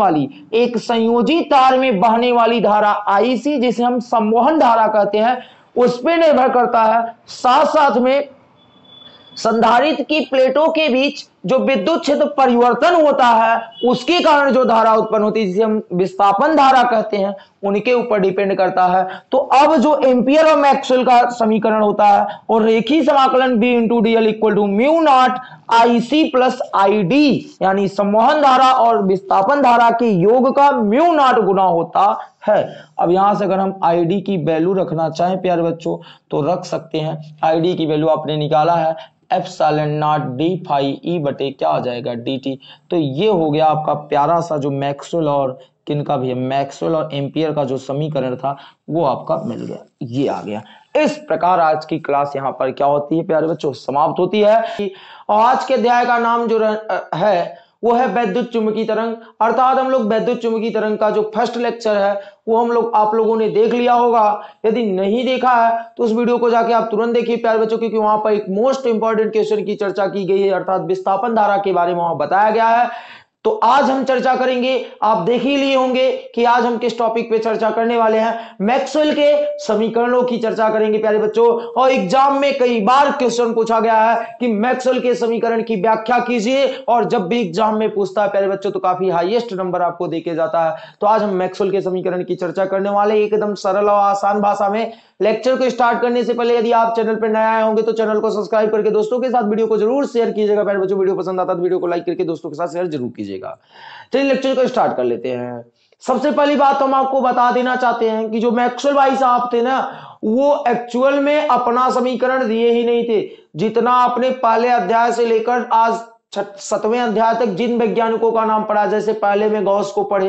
Speaker 1: वाली धारा IC, जिसे हम संवहन धारा कहते हैं, उस पर निर्भर करता है। साथ साथ में संधारित्र की प्लेटों के बीच जो विद्युत क्षेत्र परिवर्तन होता है उसके कारण जो धारा उत्पन्न होती है जिसे हम विस्थापन धारा कहते हैं, उनके ऊपर डिपेंड करता है। तो अब जो एम्पियर और मैक्सवेल का समीकरण होता है और रेखीय समाकलन B into DL equal to mu nought IC plus ID, यानी संवहन धारा और विस्थापन धारा के योग का म्यू नॉट गुना होता है। अब यहां से अगर हम ID की वैल्यू रखना चाहें प्यारे बच्चों तो रख सकते हैं। ID की वैल्यू आपने निकाला है epsilon nought d phi E बटे क्या आ जाएगा dt। तो ये हो गया आपका प्यारा सा जो मैक्सवेल और किनका भी है, मैक्सवेल और एम्पियर का जो समीकरण था वो आपका मिल गया, ये आ गया। इस प्रकार आज की क्लास यहाँ पर क्या होती है प्यारे बच्चों, समाप्त होती है। और आज के अध्याय का नाम जो है वो है वैद्युत चुंबकीय तरंग, अर्थात हम लोग वैद्युत चुंबकीय तरंग का जो फर्स्ट लेक्चर है वो हम लोग आप लोगों ने देख लिया होगा। यदि नहीं देखा है तो उस वीडियो को जाके आप तुरंत देखिए प्यारे बच्चों, क्योंकि वहां पर एक मोस्ट इंपॉर्टेंट क्वेश्चन की चर्चा की गई है, अर्थात विस्थापन धारा के बारे में वहां बताया गया है। तो आज हम चर्चा करेंगे, आप देख ही लिए होंगे कि आज हम किस टॉपिक पे चर्चा करने वाले हैं, मैक्सवेल के समीकरणों की चर्चा करेंगे प्यारे बच्चों। और एग्जाम में कई बार क्वेश्चन पूछा गया है कि मैक्सवेल के समीकरण की व्याख्या कीजिए, और जब भी एग्जाम में पूछता है प्यारे बच्चों तो काफी हाईएस्ट नंबर आपको देके जाता है। तो आज हम मैक्सवेल के समीकरण की चर्चा करने वाले एकदम सरल और आसान भाषा में। लेक्चर को स्टार्ट करने से पहले यदि आप चैनल पर नए आए होंगे तो चैनल को सब्सक्राइब करके दोस्तों के साथ वीडियो को जरूर शेयर कीजिएगा प्यारे बच्चों। वीडियो पसंद आता है तो वीडियो को लाइक करके दोस्तों के साथ शेयर जरूर कीजिएगा। चलिए लेक्चर को स्टार्ट कर लेते हैं। सबसे पहली बात हम आपको बता देना चाहते हैं कि जो मैक्सवेल भाई साहब थे ना, वो एक्चुअल में अपना समीकरण दिए ही नहीं थे। जितना आपने पहले अध्याय से लेकर आज 7वें अध्याय तक जिन वैज्ञानिकों का नाम पढ़ा, जैसे पहले में गॉस को पढ़े,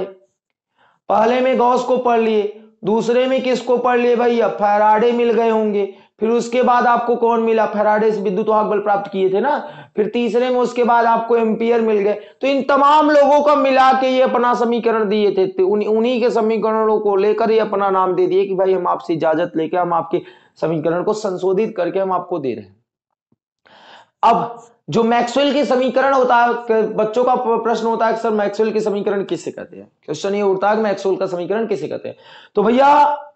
Speaker 1: पहले में गॉस को पढ़ लिए, दूसरे में किसको पढ़ लिए भैया, फैराडे मिल गए होंगे, फिर उसके बाद आपको कौन मिला, फैराडे से विद्युत वाहक बल प्राप्त किए थे ना, फिर तीसरे में उसके बाद आपको एम्पियर मिल गए। तो इन तमाम लोगों का मिला के ये अपना समीकरण दिए थे, तो उन्हीं के समीकरणों को लेकर ये अपना नाम दे दिए कि भाई हम आपसे इजाजत लेके हम आपके समीकरण को संशोधित करके हम आपको दे रहे हैं। अब जो मैक्सवेल के समीकरण होता है, बच्चों का प्रश्न होता है कि सर मैक्सवेल के समीकरण किसे कहते हैं, क्वेश्चन ये उठता है कि मैक्सवेल का समीकरण किसे कहते हैं। तो भैया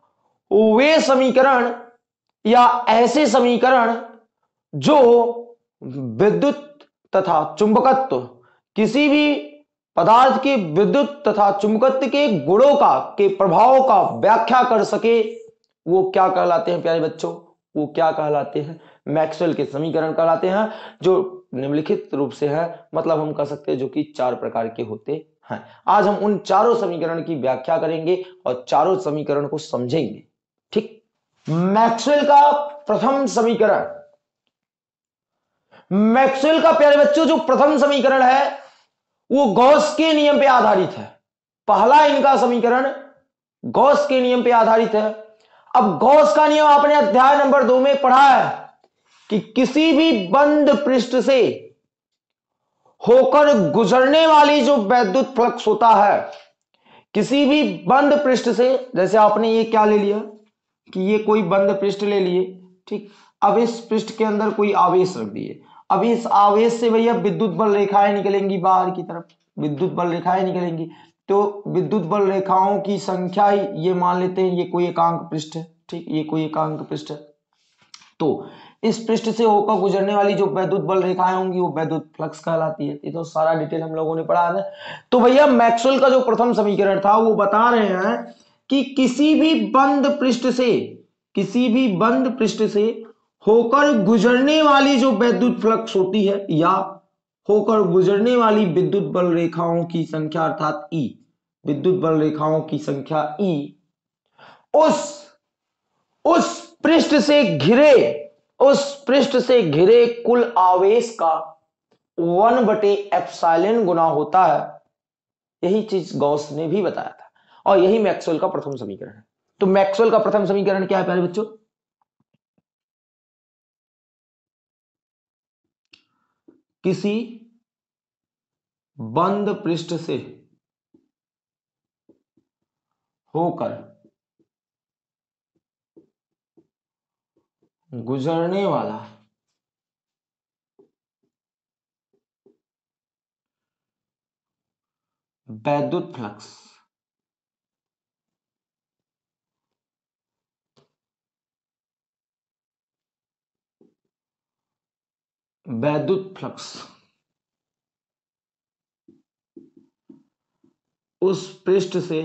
Speaker 1: वे समीकरण या ऐसे समीकरण जो विद्युत तथा चुंबकत्व, किसी भी पदार्थ के विद्युत तथा चुंबकत्व के गुणों का, के प्रभाव का व्याख्या कर सके, वो क्या कहलाते हैं प्यारे बच्चों, वो क्या कहलाते हैं, मैक्सवेल के समीकरण कहलाते हैं, जो निम्नलिखित रूप से है, मतलब हम कह सकते हैं जो कि 4 प्रकार के होते हैं। आज हम उन चारों समीकरण की व्याख्या करेंगे और चारों समीकरण को समझेंगे। ठीक, मैक्सवेल का प्रथम समीकरण, मैक्सवेल का प्यारे बच्चों जो प्रथम समीकरण है वो गॉस के नियम पे आधारित है। पहला इनका समीकरण गॉस के नियम पे आधारित है। अब गॉस का नियम आपने अध्याय नंबर 2 में पढ़ा है कि किसी भी बंद पृष्ठ से होकर गुजरने वाली जो वैद्युत फ्लक्स होता है, किसी भी बंद पृष्ठ से, जैसे आपने ये क्या ले लिया कि ये कोई बंद पृष्ठ ले लिए, ठीक, अब इस पृष्ठ के अंदर कोई आवेश रख दिए, अब इस आवेश से भैया विद्युत बल रेखाएं निकलेंगी बाहर की तरफ, विद्युत बल रेखाएं निकलेंगी। तो विद्युत बल रेखाओं की संख्या ही, ये मान लेते हैं ये कोई एकांक पृष्ठ है, ठीक, ये कोई एकांक पृष्ठ है। तो इस पृष्ठ से होकर गुजरने वाली जो वैद्युत बल रेखाएं होंगी वो वैद्युत फ्लक्स कहलाती है। ये तो सारा डिटेल हम लोगों ने पढ़ा है। तो भैया मैक्सवेल का जो प्रथम समीकरण था वो बता रहे हैं कि किसी भी बंद पृष्ठ से, किसी भी बंद पृष्ठ से होकर गुजरने वाली जो वैद्युत फ्लक्स होती है या होकर गुजरने वाली विद्युत बल रेखाओं की संख्या अर्थात ई, विद्युत बल रेखाओं की संख्या ई, उस पृष्ठ से घिरे, उस पृष्ठ से घिरे कुल आवेश का 1/एप्सिलॉन गुना होता है। यही चीज गॉस ने भी बताया था और यही मैक्सवेल का प्रथम समीकरण है। तो मैक्सवेल का प्रथम समीकरण क्या है प्यारे बच्चों, किसी बंद पृष्ठ से होकर गुजरने वाला वैद्युत फ्लक्स, वैद्युत फ्लक्स उस पृष्ठ से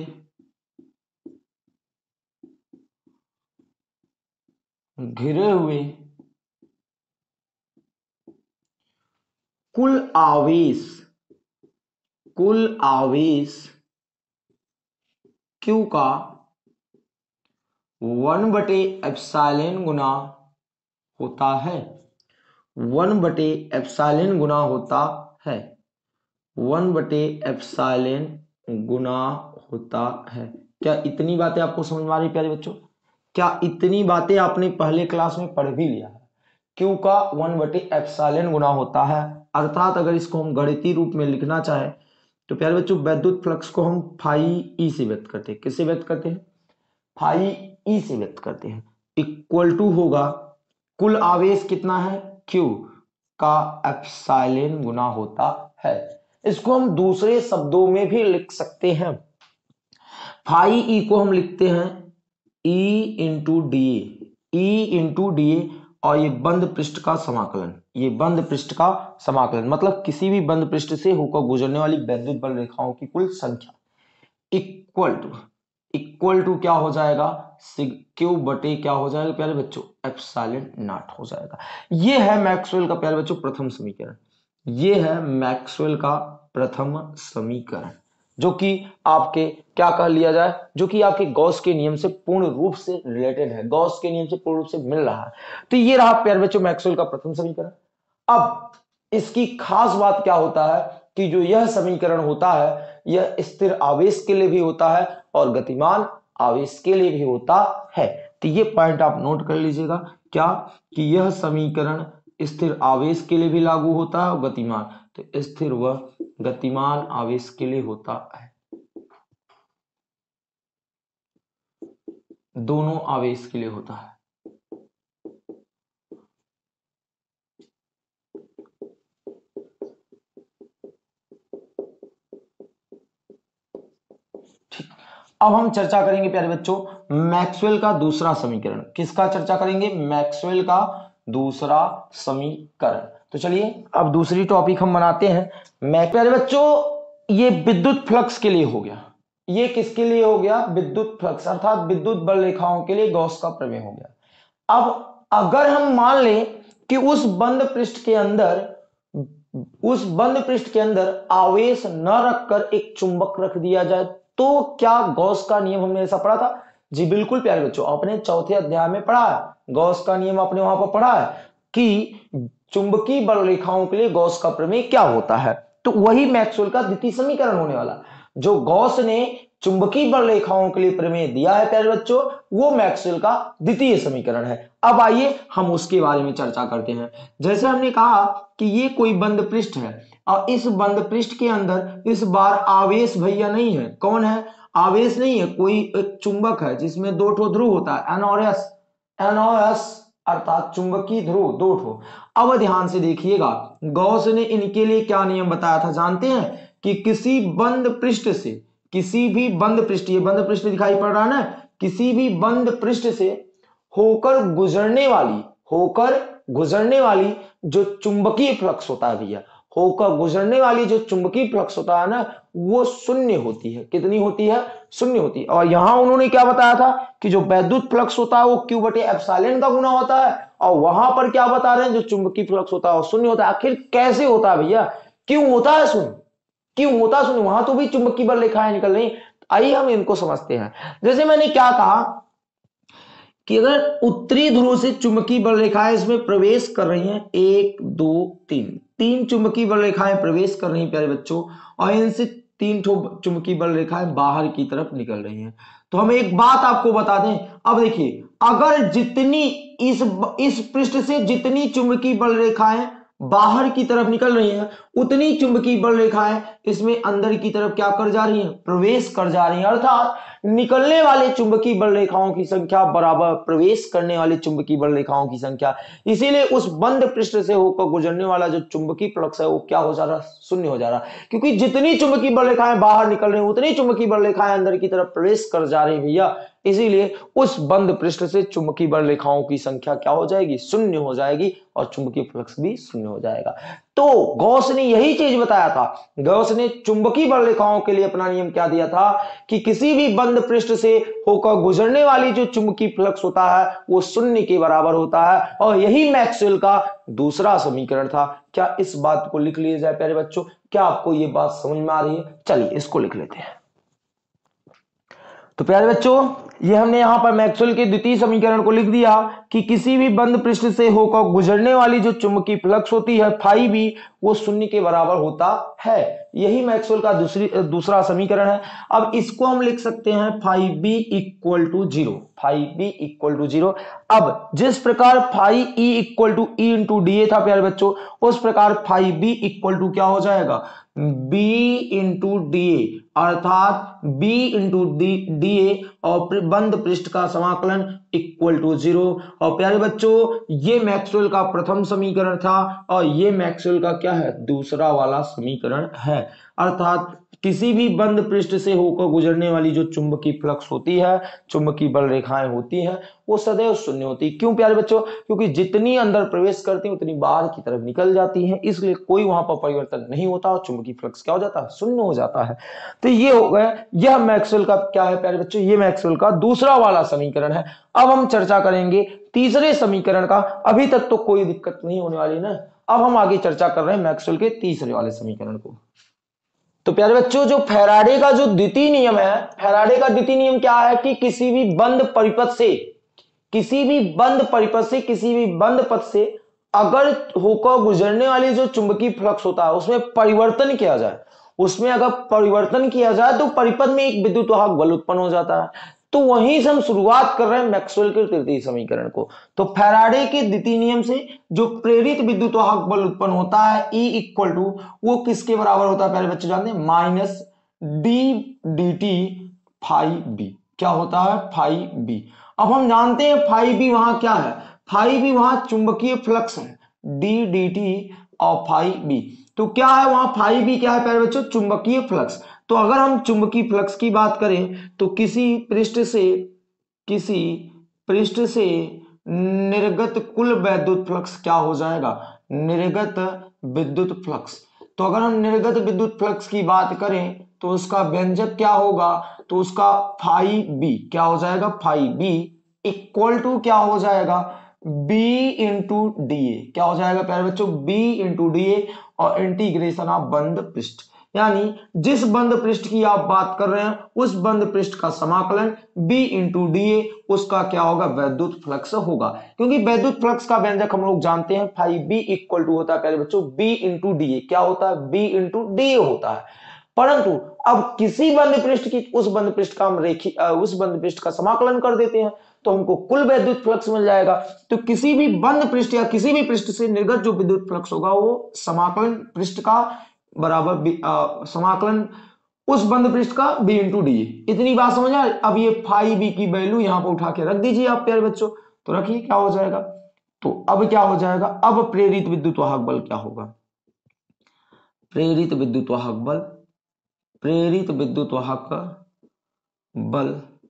Speaker 1: घिरे हुए कुल आवेश Q का 1/ε गुना होता है, 1/ε गुना होता है, 1/ε गुना होता है। क्या इतनी बातें आपको समझ में आ रही प्यारे बच्चों? क्या इतनी बातें आपने पहले क्लास में पढ़ भी लिया है? Q का 1/ε गुना होता है, अर्थात अगर इसको हम गणितीय रूप में लिखना चाहे तो प्यारे बच्चों विद्युत फ्लक्स को हम फाई ई से व्यक्त करते हैं। किससे व्यक्त करते हैं? फाई ई से व्यक्त करते हैं। इक्वल टू होगा कुल आवेश कितना है? Q का एप्सिलॉन गुना होता है। इसको हम दूसरे शब्दों में भी लिख सकते हैं। फाई ई को हम लिखते हैं E इंटू डी ए, और ये बंद पृष्ठ का समाकलन, ये बंद पृष्ठ का समाकलन मतलब किसी भी बंद पृष्ठ से होकर गुजरने वाली वैद्युत बल रेखाओं की कुल संख्या इक्वल टू क्या हो जाएगा? Q बटे क्या हो जाएगा प्यारे बच्चों? एप्सिलॉन नॉट हो जाएगा। ये है मैक्सवेल का प्यारे बच्चों प्रथम समीकरण, ये है मैक्सवेल का प्रथम समीकरण, जो कि आपके क्या कह लिया जाए, जो कि आपके गॉस के नियम से पूर्ण रूप से रिलेटेड है, गॉस के नियम से पूर्ण रूप से मिल रहा है। तो ये रहा प्यारे बच्चों मैक्सवेल का प्रथम समीकरण। अब इसकी खास बात क्या होता है कि जो यह समीकरण होता है यह स्थिर आवेश के लिए भी होता है और गतिमान आवेश के लिए भी होता है। तो ये पॉइंट आप नोट कर लीजिएगा, क्या कि यह समीकरण स्थिर आवेश के लिए भी लागू होता है और गतिमान, तो स्थिर व गतिमान आवेश के लिए होता है, दोनों आवेश के लिए होता है। ठीक, अब हम चर्चा करेंगे प्यारे बच्चों मैक्सवेल का दूसरा समीकरण। किसका चर्चा करेंगे? मैक्सवेल का दूसरा समीकरण। तो चलिए अब दूसरी टॉपिक हम बनाते हैं। प्यारे बच्चों ये विद्युत फ्लक्स के लिए हो गया, ये किसके लिए हो गया? विद्युत फ्लक्स अर्थात विद्युत बल रेखाओं के लिए गॉस का प्रमेय हो गया। अब अगर हम मान लें कि उस बंद पृष्ठ के अंदर आवेश न रखकर एक चुंबक रख दिया जाए तो क्या गॉस का नियम हमने ऐसा पढ़ा था? जी बिल्कुल प्यारे बच्चों, आपने चौथे अध्याय में पढ़ा है, गॉस का नियम आपने वहां पर पढ़ा है कि चुंबकीय बल रेखाओं के लिए गॉस का प्रमेय क्या होता है। तो वही मैक्सवेल का द्वितीय समीकरण होने वाला, जो गॉस ने चुंबकीय बल रेखाओं के लिए प्रमेय दिया है प्यारे बच्चों, वो मैक्सवेल का द्वितीय समीकरण है। अब आइए हम उसके बारे में चर्चा करते हैं। जैसे हमने कहा कि ये कोई बंद पृष्ठ है और इस बंद पृष्ठ के अंदर इस बार आवेश भैया नहीं है। कौन है? आवेश नहीं है, कोई एक चुंबक है जिसमें दो ठो ध्रुव होता है, एनओएस अर्थात चुंबकीय ध्रुव दो ठो। अब ध्यान से देखिएगा, गॉस ने इनके लिए क्या नियम बताया था जानते हैं? कि किसी बंद पृष्ठ से, किसी भी बंद पृष्ठ, ये बंद पृष्ठ दिखाई पड़ रहा है ना, किसी भी बंद पृष्ठ से होकर गुजरने वाली जो चुंबकीय फ्लक्स होता है भैया, होकर गुजरने वाली जो चुंबकीय फ्लक्स होता है ना, वो शून्य होती है। कितनी होती है? शून्य होती है। और यहां उन्होंने क्या बताया था कि जो वैद्युत फ्लक्स होता है वो Q बटे एप्सिलॉन का गुना होता है, और वहां पर क्या बता रहे हैं? जो चुंबकीय फ्लक्स होता है वो शून्य होता है। आखिर कैसे होता है भैया? क्यों होता है शून्य? क्यों होता है शून्य? वहां तो भी चुंबकीय बल रेखाएं निकल रही। आइए हम इनको समझते हैं। जैसे मैंने क्या कहा कि अगर उत्तरी ध्रुव से चुंबकीय बल रेखाएं इसमें प्रवेश कर रही हैं, 1 2 3, तीन चुंबकीय बल रेखाएं प्रवेश कर रही हैं प्यारे बच्चों, और इनसे तीन चुंबकीय बल रेखाएं बाहर की तरफ निकल रही हैं। तो हम एक बात आपको बता दें, अब देखिए अगर जितनी इस पृष्ठ से जितनी चुंबकीय बल रेखाएं बाहर की तरफ निकल रही हैं, उतनी चुंबकीय बल रेखाएं इसमें अंदर की तरफ क्या कर जा रही हैं? प्रवेश कर जा रही हैं। अर्थात निकलने वाले चुंबकीय बल रेखाओं की संख्या बराबर प्रवेश करने वाले चुंबकीय बल रेखाओं की संख्या। इसीलिए उस बंद पृष्ठ से होकर गुजरने वाला जो चुंबकीय फ्लक्स है वो क्या हो जा रहा? शून्य हो जा रहा, क्योंकि जितनी चुंबकीय बल रेखाएं बाहर निकल रही हैं उतनी चुंबकीय बल रेखाएं अंदर की तरफ प्रवेश कर जा रही भैया। इसीलिए उस बंद पृष्ठ से चुंबकीय बल रेखाओं की संख्या क्या हो जाएगी, शून्य हो जाएगी और चुंबकीय फ्लक्स भी शून्य हो जाएगा। तो गॉस ने यही चीज बताया था। गॉस ने चुंबकीय बल रेखाओं के लिए अपना नियम क्या दिया था कि किसी भी बंद पृष्ठ से होकर गुजरने वाली जो चुंबकीय फ्लक्स होता है वो शून्य के बराबर होता है, और यही मैक्सवेल का दूसरा समीकरण था। क्या इस बात को लिख लिया जाए प्यारे बच्चों? क्या आपको ये बात समझ में आ रही है? चलिए इसको लिख लेते हैं। तो प्यारे बच्चों, ये हमने यहां पर मैक्सवेल के द्वितीय समीकरण को लिख दिया कि किसी भी बंद पृष्ठ से होकर गुजरने वाली जो चुंबकीय फ्लक्स होती है फाई बी, वो शून्य के बराबर होता है। यही मैक्सवेल का दूसरा समीकरण है। अब इसको हम लिख सकते हैं phi B equal to zero, phi B equal to zero. अब जिस प्रकार phi E equal to E into d A था प्यारे बच्चों, उस प्रकार फाई बी इक्वल टू क्या हो जाएगा, बी इंटू डी ए, अर्थात बी इंटू डी ए और बंद पृष्ठ का समाकलन इक्वल टू जीरो। और प्यारे बच्चों, ये मैक्सवेल का प्रथम समीकरण था और ये मैक्सवेल का क्या है, दूसरा वाला समीकरण है। अर्थात किसी भी बंद पृष्ठ से होकर गुजरने वाली जो चुंबकीय फ्लक्स होती है, चुंबकीय बल रेखाएं होती हैं, वो सदैव शून्य होती है। क्यों प्यारे बच्चों? क्योंकि जितनी अंदर प्रवेश करती हैं उतनी बाहर की तरफ निकल जाती हैं, इसलिए कोई वहां पर परिवर्तन नहीं होता और चुंबकीय फ्लक्स क्या हो जाता है, शून्य हो जाता है। तो ये हो गया, यह मैक्सवेल का क्या है प्यारे बच्चों, ये मैक्सवेल का दूसरा वाला समीकरण है। अब हम चर्चा करेंगे तीसरे समीकरण का। अभी तक तो कोई दिक्कत नहीं होने वाली ना। अब हम आगे चर्चा कर रहे हैं मैक्सवेल के तीसरे वाले समीकरण को। तो प्यारे बच्चों, जो फैराडे का जो द्वितीय नियम है, फैराडे का द्वितीय नियम क्या है कि किसी भी बंद परिपथ से, किसी भी बंद परिपथ से, किसी भी बंद पथ से अगर होकर गुजरने वाली जो चुंबकीय फ्लक्स होता है उसमें परिवर्तन किया जाए, उसमें अगर परिवर्तन किया जाए तो परिपथ में एक विद्युत वाहक बल उत्पन्न हो जाता है। तो वहीं से हम शुरुआत कर रहे हैं मैक्सवेल के तृतीय समीकरण को। तो फैराडे के द्वितीय नियम से जो प्रेरित विद्युत वाहक बल उत्पन्न होता है E इक्वल टू, वो किसके बराबर होता है पहले बच्चे जानते हैं, minus d D t phi B. क्या होता है, फाई बी। अब हम जानते हैं फाई बी वहां क्या है, फाई बी वहां चुंबकीय फ्लक्स है, डी डी टी और फाई बी। तो क्या है वहां, फाई बी क्या है प्यारे बच्चों, चुंबकीय फ्लक्स। तो अगर हम चुंबकीय फ्लक्स की बात करें तो किसी पृष्ठ से निर्गत कुल वैद्युत फ्लक्स क्या हो जाएगा, निर्गत विद्युत फ्लक्स। तो अगर हम निर्गत विद्युत फ्लक्स की बात करें तो उसका व्यंजक क्या होगा, तो उसका फाई बी क्या हो जाएगा, फाई बी इक्वल टू क्या हो जाएगा, बी इंटू डी ए। क्या हो जाएगा प्यारे बच्चों, बी इंटू डी ए और इंटीग्रेशन ऑफ बंद पृष्ठ, यानी जिस बंद पृष्ठ की आप बात कर रहे हैं उस बंद पृष्ठ का समाकलन b इंटू डी ए, उसका क्या होगा, वैद्युत फ्लक्स होगा। क्योंकि वैद्युत फ्लक्स का व्यंजक हम लोग जानते हैं, फाई बी इक्वल टू होता है प्यारे बच्चों b इंटू डी ए। क्या होता है, b इंटू डी ए होता है। परंतु अब किसी बंद पृष्ठ की उस बंद पृष्ठ का हम उस बंद पृष्ठ का समाकलन कर देते हैं तो हमको कुल वैद्युत फ्लक्स मिल जाएगा। तो किसी भी बंद पृष्ठ या किसी भी पृष्ठ से निर्गत जो विद्युत फ्लक्स होगा वो समाकलन पृष्ठ का बराबर समाकलन उस बंद पृष्ठ का बी इंटू डी। इतनी बात समझ आए। अब ये फाई बी की वैल्यू यहां पर उठा के रख दीजिए आप प्यारे बच्चों। तो रखिए क्या हो जाएगा, तो अब क्या हो जाएगा, अब प्रेरित विद्युत वाहक बल क्या होगा, प्रेरित विद्युत वाहक बल, प्रेरित विद्युत वाहक बल,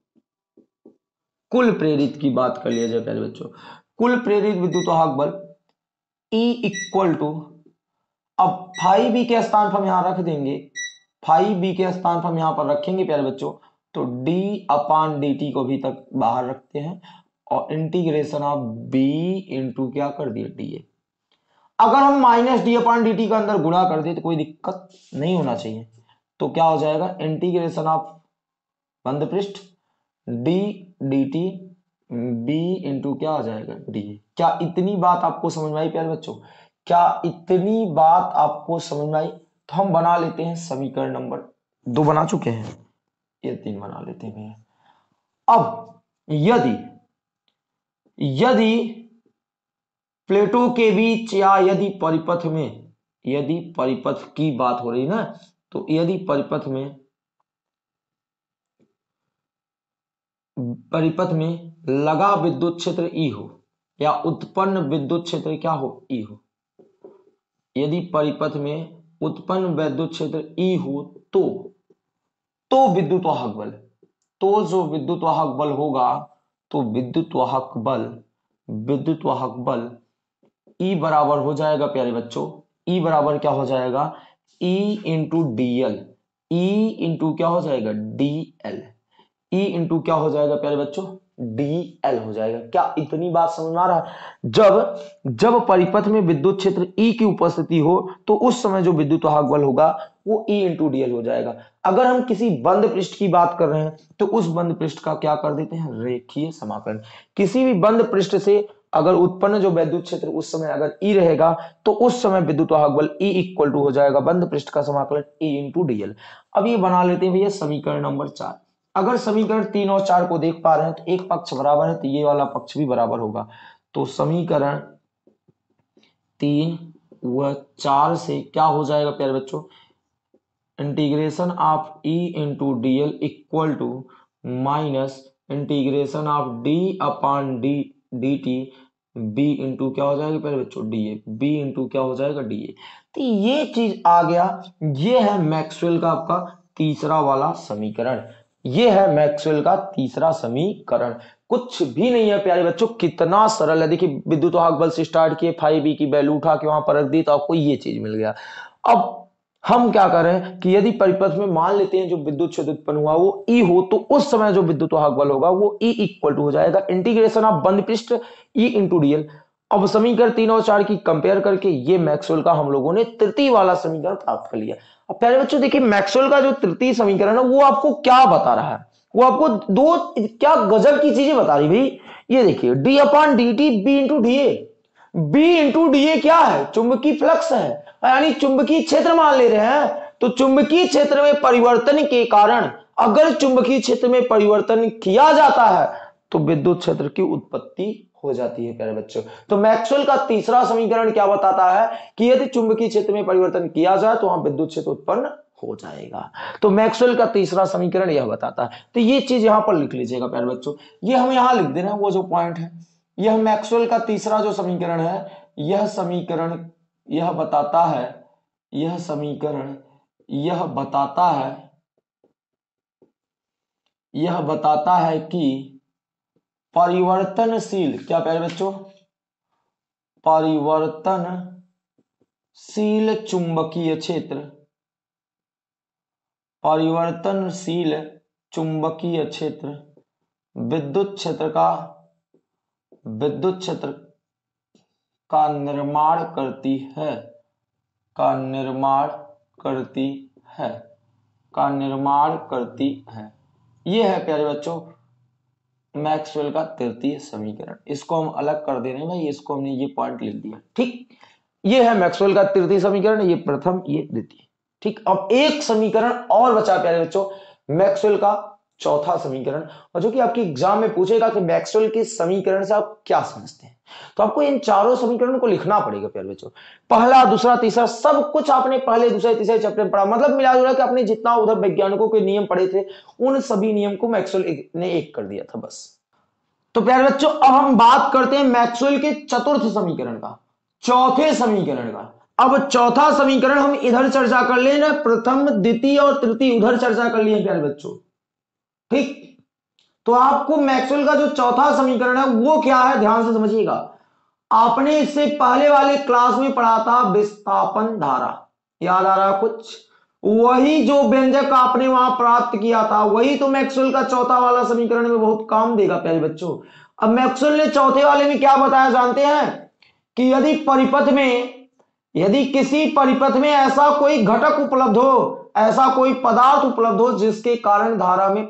Speaker 1: कुल प्रेरित की बात कर लिया जाए पहले बच्चों, कुल प्रेरित विद्युत वाहक बल E इक्वल टू, अब फाई बी के स्थान पर हम यहां रख देंगे, फाई बी के स्थान पर हम यहां पर रखेंगे प्यारे बच्चों, तो डी अपान डी टी को भी तक बाहर रखते हैं और इंटीग्रेशन ऑफ बी इंटू क्या कर दिया, डी ए। अगर हम minus D upon D T का अंदर गुणा कर दे तो कोई दिक्कत नहीं होना चाहिए। तो क्या हो जाएगा, इंटीग्रेशन ऑफ बंद पृष्ठ D D T B into क्या आ जाएगा, डी। क्या इतनी बात आपको समझ में आई प्यारे बच्चों, क्या इतनी बात आपको समझ में आई? तो हम बना लेते हैं समीकरण नंबर 2 बना चुके हैं, ये 3 बना लेते हैं। अब यदि प्लेटों के बीच या यदि परिपथ में, यदि परिपथ की बात हो रही ना, तो यदि परिपथ में लगा विद्युत क्षेत्र E हो या उत्पन्न विद्युत क्षेत्र क्या हो, E हो, यदि परिपथ में उत्पन्न विद्युत क्षेत्र E हो तो विद्युत वाहक बल, तो जो विद्युत वाहक बल होगा, तो विद्युत वाहक बल E बराबर हो जाएगा प्यारे बच्चों, E बराबर क्या हो जाएगा, E into DL, E into क्या हो जाएगा DL, E इंटू क्या हो जाएगा प्यारे बच्चों DL हो जाएगा। क्या इतनी बात समझ में आ रहा है? जब परिपथ में विद्युत क्षेत्र E की उपस्थिति हो तो उस समय जो विद्युत वाहक बल होगा वो E इंटू DL हो जाएगा। अगर हम किसी बंद पृष्ठ की बात कर रहे हैं तो उस बंद पृष्ठ का क्या कर देते हैं, रेखीय समाकलन। किसी भी बंद पृष्ठ से अगर उत्पन्न जो विद्युत क्षेत्र उस समय अगर E रहेगा तो उस समय विद्युत वाहक बल E इक्वल टू हो जाएगा बंद पृष्ठ का समाकलन E इंटू DL। अब ये बना लेते हैं भैया समीकरण नंबर 4। अगर समीकरण 3 और 4 को देख पा रहे हैं तो एक पक्ष बराबर है तो ये वाला पक्ष भी बराबर होगा। तो समीकरण 3 व 4 से क्या हो जाएगा प्यारे बच्चों, integration of E into DL equal to minus integration of D upon dt B into क्या हो जाएगा प्यारे बच्चों DA, B इंटू क्या हो जाएगा DA। तो ये चीज आ गया, ये है मैक्सवेल का आपका तीसरा वाला समीकरण, ये है मैक्सवेल का तीसरा समीकरण। कुछ भी नहीं है प्यारे बच्चों, कितना सरल है। देखिए विद्युत वाहक बल से स्टार्ट किए, फाई बी की वैल्यू उठा के वहां पर रख दी तो आपको ये चीज मिल गया। अब हम क्या करें कि यदि परिपथ में मान लेते हैं जो विद्युत क्षेत्र उत्पन्न हुआ वो E हो तो उस समय जो विद्युत वाहक बल होगा वो E इक्वल टू हो जाएगा इंटीग्रेशन ऑफ बंद पृष्ठ E इंटू DL। अब समीकरण 3 और 4 की कंपेयर करके ये मैक्सवेल का हम लोगों ने तृतीय वाला समीकरण प्राप्त कर लिया। अब प्यारे बच्चों देखिए मैक्सवेल का जो तृतीय समीकरण है वो आपको क्या बता रहा है, वो आपको दो क्या गजब की चीजें बता रही भाई। ये देखिए D upon dt B into DA, B into DA क्या है, चुंबकीय फ्लक्स है, यानी चुंबकीय क्षेत्र मान ले रहे हैं। तो चुंबकीय क्षेत्र में परिवर्तन के कारण अगर चुंबकीय क्षेत्र में परिवर्तन किया जाता है तो विद्युत क्षेत्र की उत्पत्ति हो जाती है प्यारे बच्चों। तो मैक्सवेल का तीसरा समीकरण क्या बताता है कि यदि चुंबकीय क्षेत्र में परिवर्तन किया जाए तो वहां विद्युत क्षेत्र उत्पन्न हो जाएगा। तो मैक्सवेल का तीसरा समीकरण यह बताता है। तो ये चीज यहां पर लिख लीजिएगा प्यारे बच्चों, ये हम यहां लिख दे रहे हैं वो जो पॉइंट है। यह मैक्सवेल का तीसरा जो समीकरण है, यह समीकरण यह बताता है, यह समीकरण यह बताता है कि परिवर्तनशील, क्या प्यारे बच्चों, परिवर्तनशील चुंबकीय क्षेत्र, परिवर्तनशील चुंबकीय क्षेत्र विद्युत क्षेत्र का निर्माण करती है। यह है प्यारे बच्चों मैक्सवेल का तृतीय समीकरण। इसको हम अलग कर दे रहे हैं भाई, इसको हमने ये पॉइंट लिख दिया, ठीक। ये है मैक्सवेल का तृतीय समीकरण, ये प्रथम ये द्वितीय, ठीक। अब एक समीकरण और बचा प्यारे बच्चों, मैक्सवेल का चौथा समीकरण, और जो कि आपके एग्जाम में पूछेगा कि मैक्सवेल के समीकरण से आप क्या समझते हैं। तो आपको इन चारों समीकरणों को लिखना पड़ेगा प्यारे बच्चों, पहला दूसरा तीसरा सब कुछ आपने पहले दूसरे तीसरे चैप्टर में पढ़ा, मतलब मिला जुला कि आपने जितना उधर वैज्ञानिकों के नियम पढ़े थे उन सभी नियम को मैक्सवेल ने एक कर दिया था बस। तो प्यारे बच्चों अब हम बात करते हैं मैक्सवेल के चतुर्थ समीकरण का, चौथे समीकरण का। अब चौथा समीकरण हम इधर चर्चा कर लेना, प्रथम द्वितीय और तृतीय उधर चर्चा कर लिए प्यारे बच्चों, ठीक। तो आपको मैक्सवेल का जो चौथा समीकरण है वो क्या है, ध्यान से समझिएगा। आपने इससे पहले वाले क्लास में पढ़ा था विस्थापन धारा, याद आ रहा कुछ, वही जो व्यंजक आपने वहां प्राप्त किया था वही तो मैक्सवेल का चौथा वाला समीकरण में बहुत काम देगा प्यारे बच्चों। अब मैक्सवेल ने चौथे वाले में क्या बताया जानते हैं कि यदि किसी परिपथ में ऐसा कोई घटक उपलब्ध हो, ऐसा कोई पदार्थ उपलब्ध हो जिसके कारण धारा में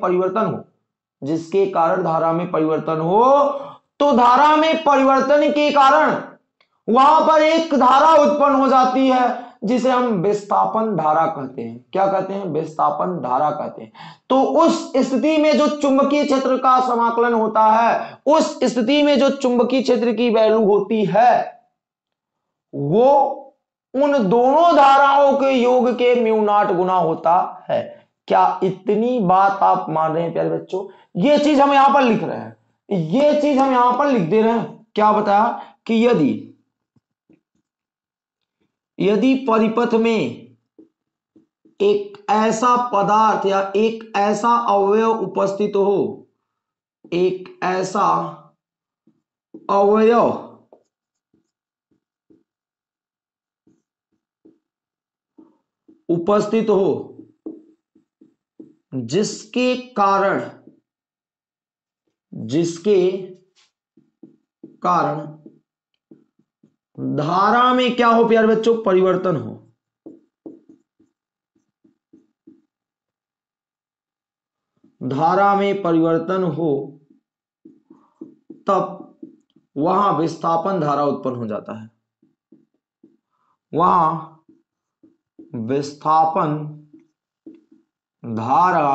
Speaker 1: परिवर्तन हो, तो धारा में परिवर्तन के कारण वहां पर एक धारा उत्पन्न हो जाती है जिसे हम विस्थापन धारा कहते हैं। क्या कहते हैं, विस्थापन धारा कहते हैं। तो उस स्थिति में जो चुंबकीय क्षेत्र का समाकलन होता है, उस स्थिति में जो चुंबकीय क्षेत्र की वैल्यू होती है वो उन दोनों धाराओं के योग के म्यू नॉट गुना होता है। क्या इतनी बात आप मान रहे हैं प्यारे बच्चों? ये चीज हम यहां पर लिख रहे हैं, ये चीज हम यहां पर लिख दे रहे हैं। क्या बताया कि यदि परिपथ में एक ऐसा पदार्थ या एक ऐसा अवयव उपस्थित हो, एक ऐसा अवयव उपस्थित हो जिसके कारण धारा में क्या हो प्यारे बच्चों, परिवर्तन हो। धारा में परिवर्तन हो तब वहां विस्थापन धारा उत्पन्न हो जाता है, वहां विस्थापन धारा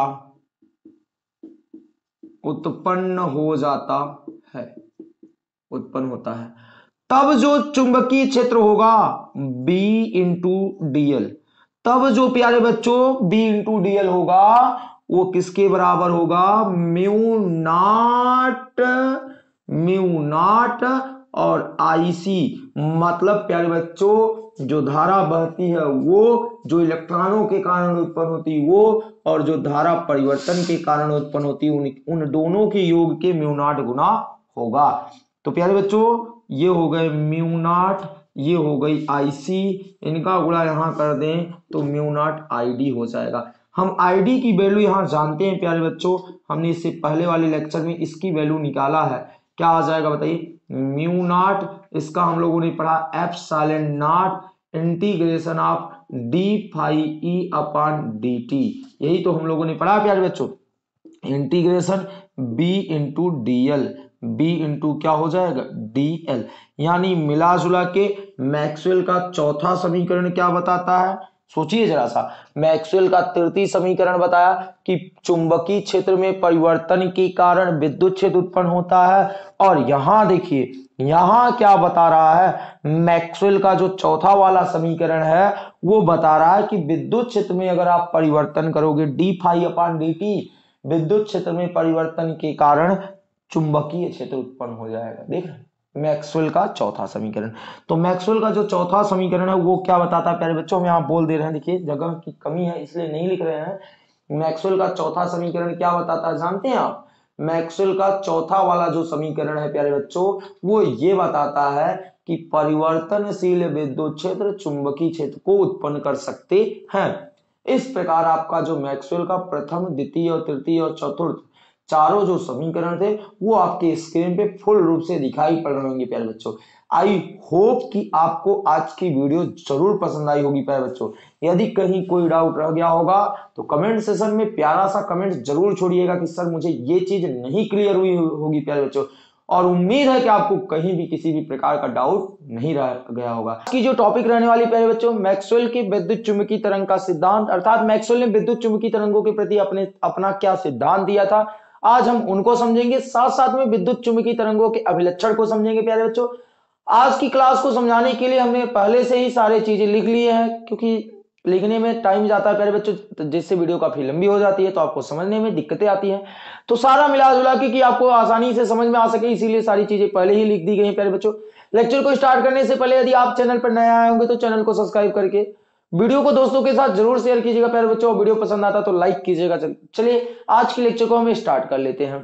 Speaker 1: उत्पन्न हो जाता है, उत्पन्न होता है। तब जो चुंबकीय क्षेत्र होगा B इंटू DL, तब जो प्यारे बच्चों B इंटू DL होगा वो किसके बराबर होगा, म्यू नॉट और IC। मतलब प्यारे बच्चों जो धारा बहती है वो जो इलेक्ट्रॉनों के कारण उत्पन्न होती है वो, और जो धारा परिवर्तन के कारण उत्पन्न होती है उन दोनों के योग के म्यू नॉट गुना होगा। तो प्यारे बच्चों ये हो गए म्यू नॉट, ये हो गई IC, इनका गुणा यहां कर दें तो म्यू नॉट ID हो जाएगा। हम ID की वैल्यू यहां जानते हैं प्यारे बच्चों, हमने इससे पहले वाले लेक्चर में इसकी वैल्यू निकाला है। क्या आ जाएगा बताइए, म्यू नॉट, इसका हम लोगों ने पढ़ा epsilon nought integration of d phi e upon dt, यही तो हम लोगों ने पढ़ा प्यारे बच्चों। Integration B into DL, B into क्या हो जाएगा DL। यानी मिला जुला के मैक्सवेल का चौथा समीकरण क्या बताता है, सोचिए जरा सा। मैक्सवेल का तृतीय समीकरण बताया कि चुंबकीय क्षेत्र में परिवर्तन के कारण विद्युत क्षेत्र उत्पन्न होता है। और यहां देखिए यहां क्या बता रहा है, मैक्सवेल का जो चौथा वाला समीकरण है वो बता रहा है कि विद्युत क्षेत्र में अगर आप परिवर्तन करोगे d फाई अपॉन dt, विद्युत क्षेत्र में परिवर्तन के कारण चुंबकीय क्षेत्र उत्पन्न हो जाएगा। देख रहे हैं मैक्सवेल का चौथा समीकरण। तो मैक्सवेल का जो चौथा समीकरण है वो क्या बताता है प्यारे बच्चों, हम यहाँ बोल दे रहे हैं, देखिए जगह की कमी है इसलिए नहीं लिख रहे हैं। मैक्सवेल का चौथा समीकरण क्या बताता है जानते हैं आप, मैक्सवेल का चौथा वाला जो समीकरण है प्यारे बच्चों वो ये बताता है कि परिवर्तनशील विद्युत क्षेत्र चुंबकीय क्षेत्र को उत्पन्न कर सकते हैं। इस प्रकार आपका जो मैक्सवेल का प्रथम, द्वितीय और तृतीय और चतुर्थ चारों जो समीकरण थे वो आपके स्क्रीन पे फुल रूप से दिखाई पड़ रहे होंगे प्यारे बच्चों। आई होप कि आपको आज की वीडियो जरूर पसंद आई होगी प्यारे बच्चों। यदि कहीं कोई डाउट रह गया होगा तो कमेंट सेशन में प्यारा सा कमेंट जरूर छोड़िएगा कि सर मुझे ये चीज नहीं क्लियर हुई होगी प्यारे बच्चों। और उम्मीद है कि आपको कहीं भी किसी भी प्रकार का डाउट नहीं रह गया होगा। की जो टॉपिक रहने वाली प्यारे बच्चों, मैक्सवेल की विद्युत चुंबकीय तरंग का सिद्धांत, अर्थात मैक्सवेल ने विद्युत चुंबकीय तरंगों के प्रति अपना क्या सिद्धांत दिया था, आज हम उनको समझेंगे। साथ साथ में विद्युत चुंबकीय तरंगों के अभिलक्षण को समझेंगे प्यारे बच्चों। आज की क्लास को समझाने के लिए हमने पहले से ही सारी चीजें लिख ली हैं, क्योंकि लिखने में टाइम जाता है प्यारे बच्चों, जिससे वीडियो काफी लंबी हो जाती है तो आपको समझने में दिक्कतें आती हैं। तो सारा मिला जुला के कि आपको आसानी से समझ में आ सके इसीलिए सारी चीजें पहले ही लिख दी गई हैं प्यारे बच्चों। लेक्चर को स्टार्ट करने से पहले यदि आप चैनल पर नए आए होंगे तो चैनल को सब्सक्राइब करके वीडियो को दोस्तों के साथ जरूर शेयर कीजिएगा प्यारे बच्चों। वीडियो पसंद आता तो लाइक कीजिएगा। चलिए आज की लेक्चर को हम स्टार्ट कर लेते हैं।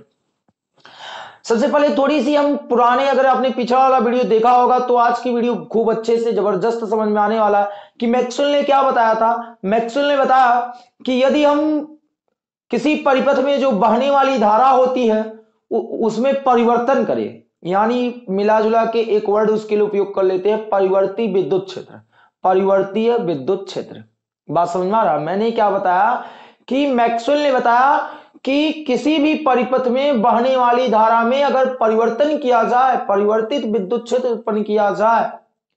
Speaker 1: सबसे पहले थोड़ी सी हम पुराने, अगर आपने पिछला वाला वीडियो देखा होगा तो आज की वीडियो खूब अच्छे से जबरदस्त समझ में आने वाला है कि मैक्सवेल ने क्या बताया था। मैक्सवेल ने बताया कि यदि हम किसी परिपथ में जो बहने वाली धारा होती है उसमें परिवर्तन करें, यानी मिला जुला के एक वर्ड उसके लिए उपयोग कर लेते हैं, परिवर्ती विद्युत क्षेत्र, परिवर्तीय विद्युत क्षेत्र। बात समझ में आ रहा, मैंने क्या बताया कि मैक्सवेल ने बताया कि किसी भी परिपथ में बहने वाली धारा में अगर परिवर्तन किया जाए, परिवर्तित विद्युत क्षेत्र उत्पन्न किया जाए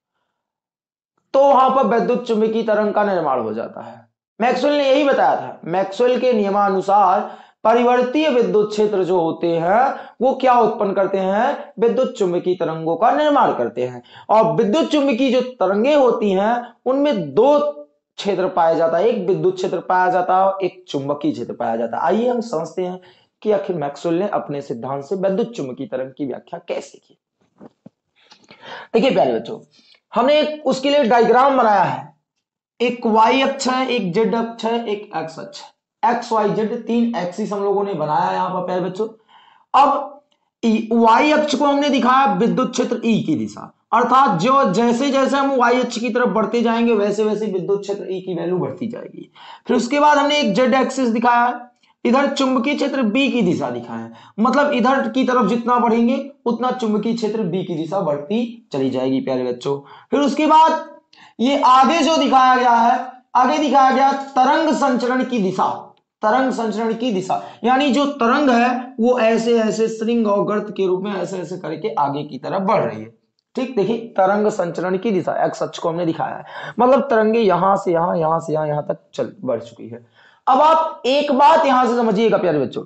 Speaker 1: तो वहां पर विद्युत चुंबकीय तरंग का निर्माण हो जाता है। मैक्सवेल ने यही बताया था। मैक्सवेल के नियमानुसार परिवर्तीय विद्युत क्षेत्र जो होते हैं वो क्या उत्पन्न करते हैं, विद्युत चुंबकीय तरंगों का निर्माण करते हैं। और विद्युत चुंबकीय जो तरंगे होती हैं उनमें दो क्षेत्र पाया जाता है, एक विद्युत क्षेत्र पाया जाता है और एक चुंबकीय क्षेत्र पाया जाता है। आइए हम समझते हैं कि आखिर मैक्सवेल ने अपने सिद्धांत से विद्युत चुंबकीय तरंग की व्याख्या कैसे की। देखिए प्यारे बच्चों, हमने उसके लिए डायग्राम बनाया है। एक वाई अक्ष है, एक जेड अक्ष है, एक एक्स अक्ष है। एक्स वाई जेड तीन एक्सिस हम लोगों ने बनाया यहां पर प्यारे बच्चों। अब वाई अक्ष को हमने दिखाया विद्युत क्षेत्र ई की दिशा, अर्थात जो जैसे जैसे हम वाई अक्ष की तरफ बढ़ते जाएंगे वैसे वैसे विद्युत क्षेत्र ई की वैल्यू बढ़ती जाएगी। फिर उसके बाद हमने एक जेड एक्सिस दिखाया है, इधर चुंबकीय क्षेत्र बी की दिशा दिखाया है, मतलब इधर की तरफ जितना बढ़ेंगे उतना चुंबकीय क्षेत्र बी की दिशा बढ़ती चली जाएगी प्यारे बच्चों। फिर उसके बाद ये आगे जो दिखाया गया है, आगे दिखाया गया तरंग संचरण की दिशा, तरंग संचरण की दिशा यानी जो तरंग है वो ऐसे ऐसे श्रृंग और गर्त के रूप में ऐसे ऐसे करके आगे की तरफ बढ़ रही है। ठीक, देखिए तरंग संचरण की दिशा एक्स अक्ष को हमने दिखाया है, मतलब तरंगे यहां से यहां, यहां से यहां, यहां तक चल बढ़ चुकी है। अब आप एक बात यहां से समझिएगा प्यारे बच्चों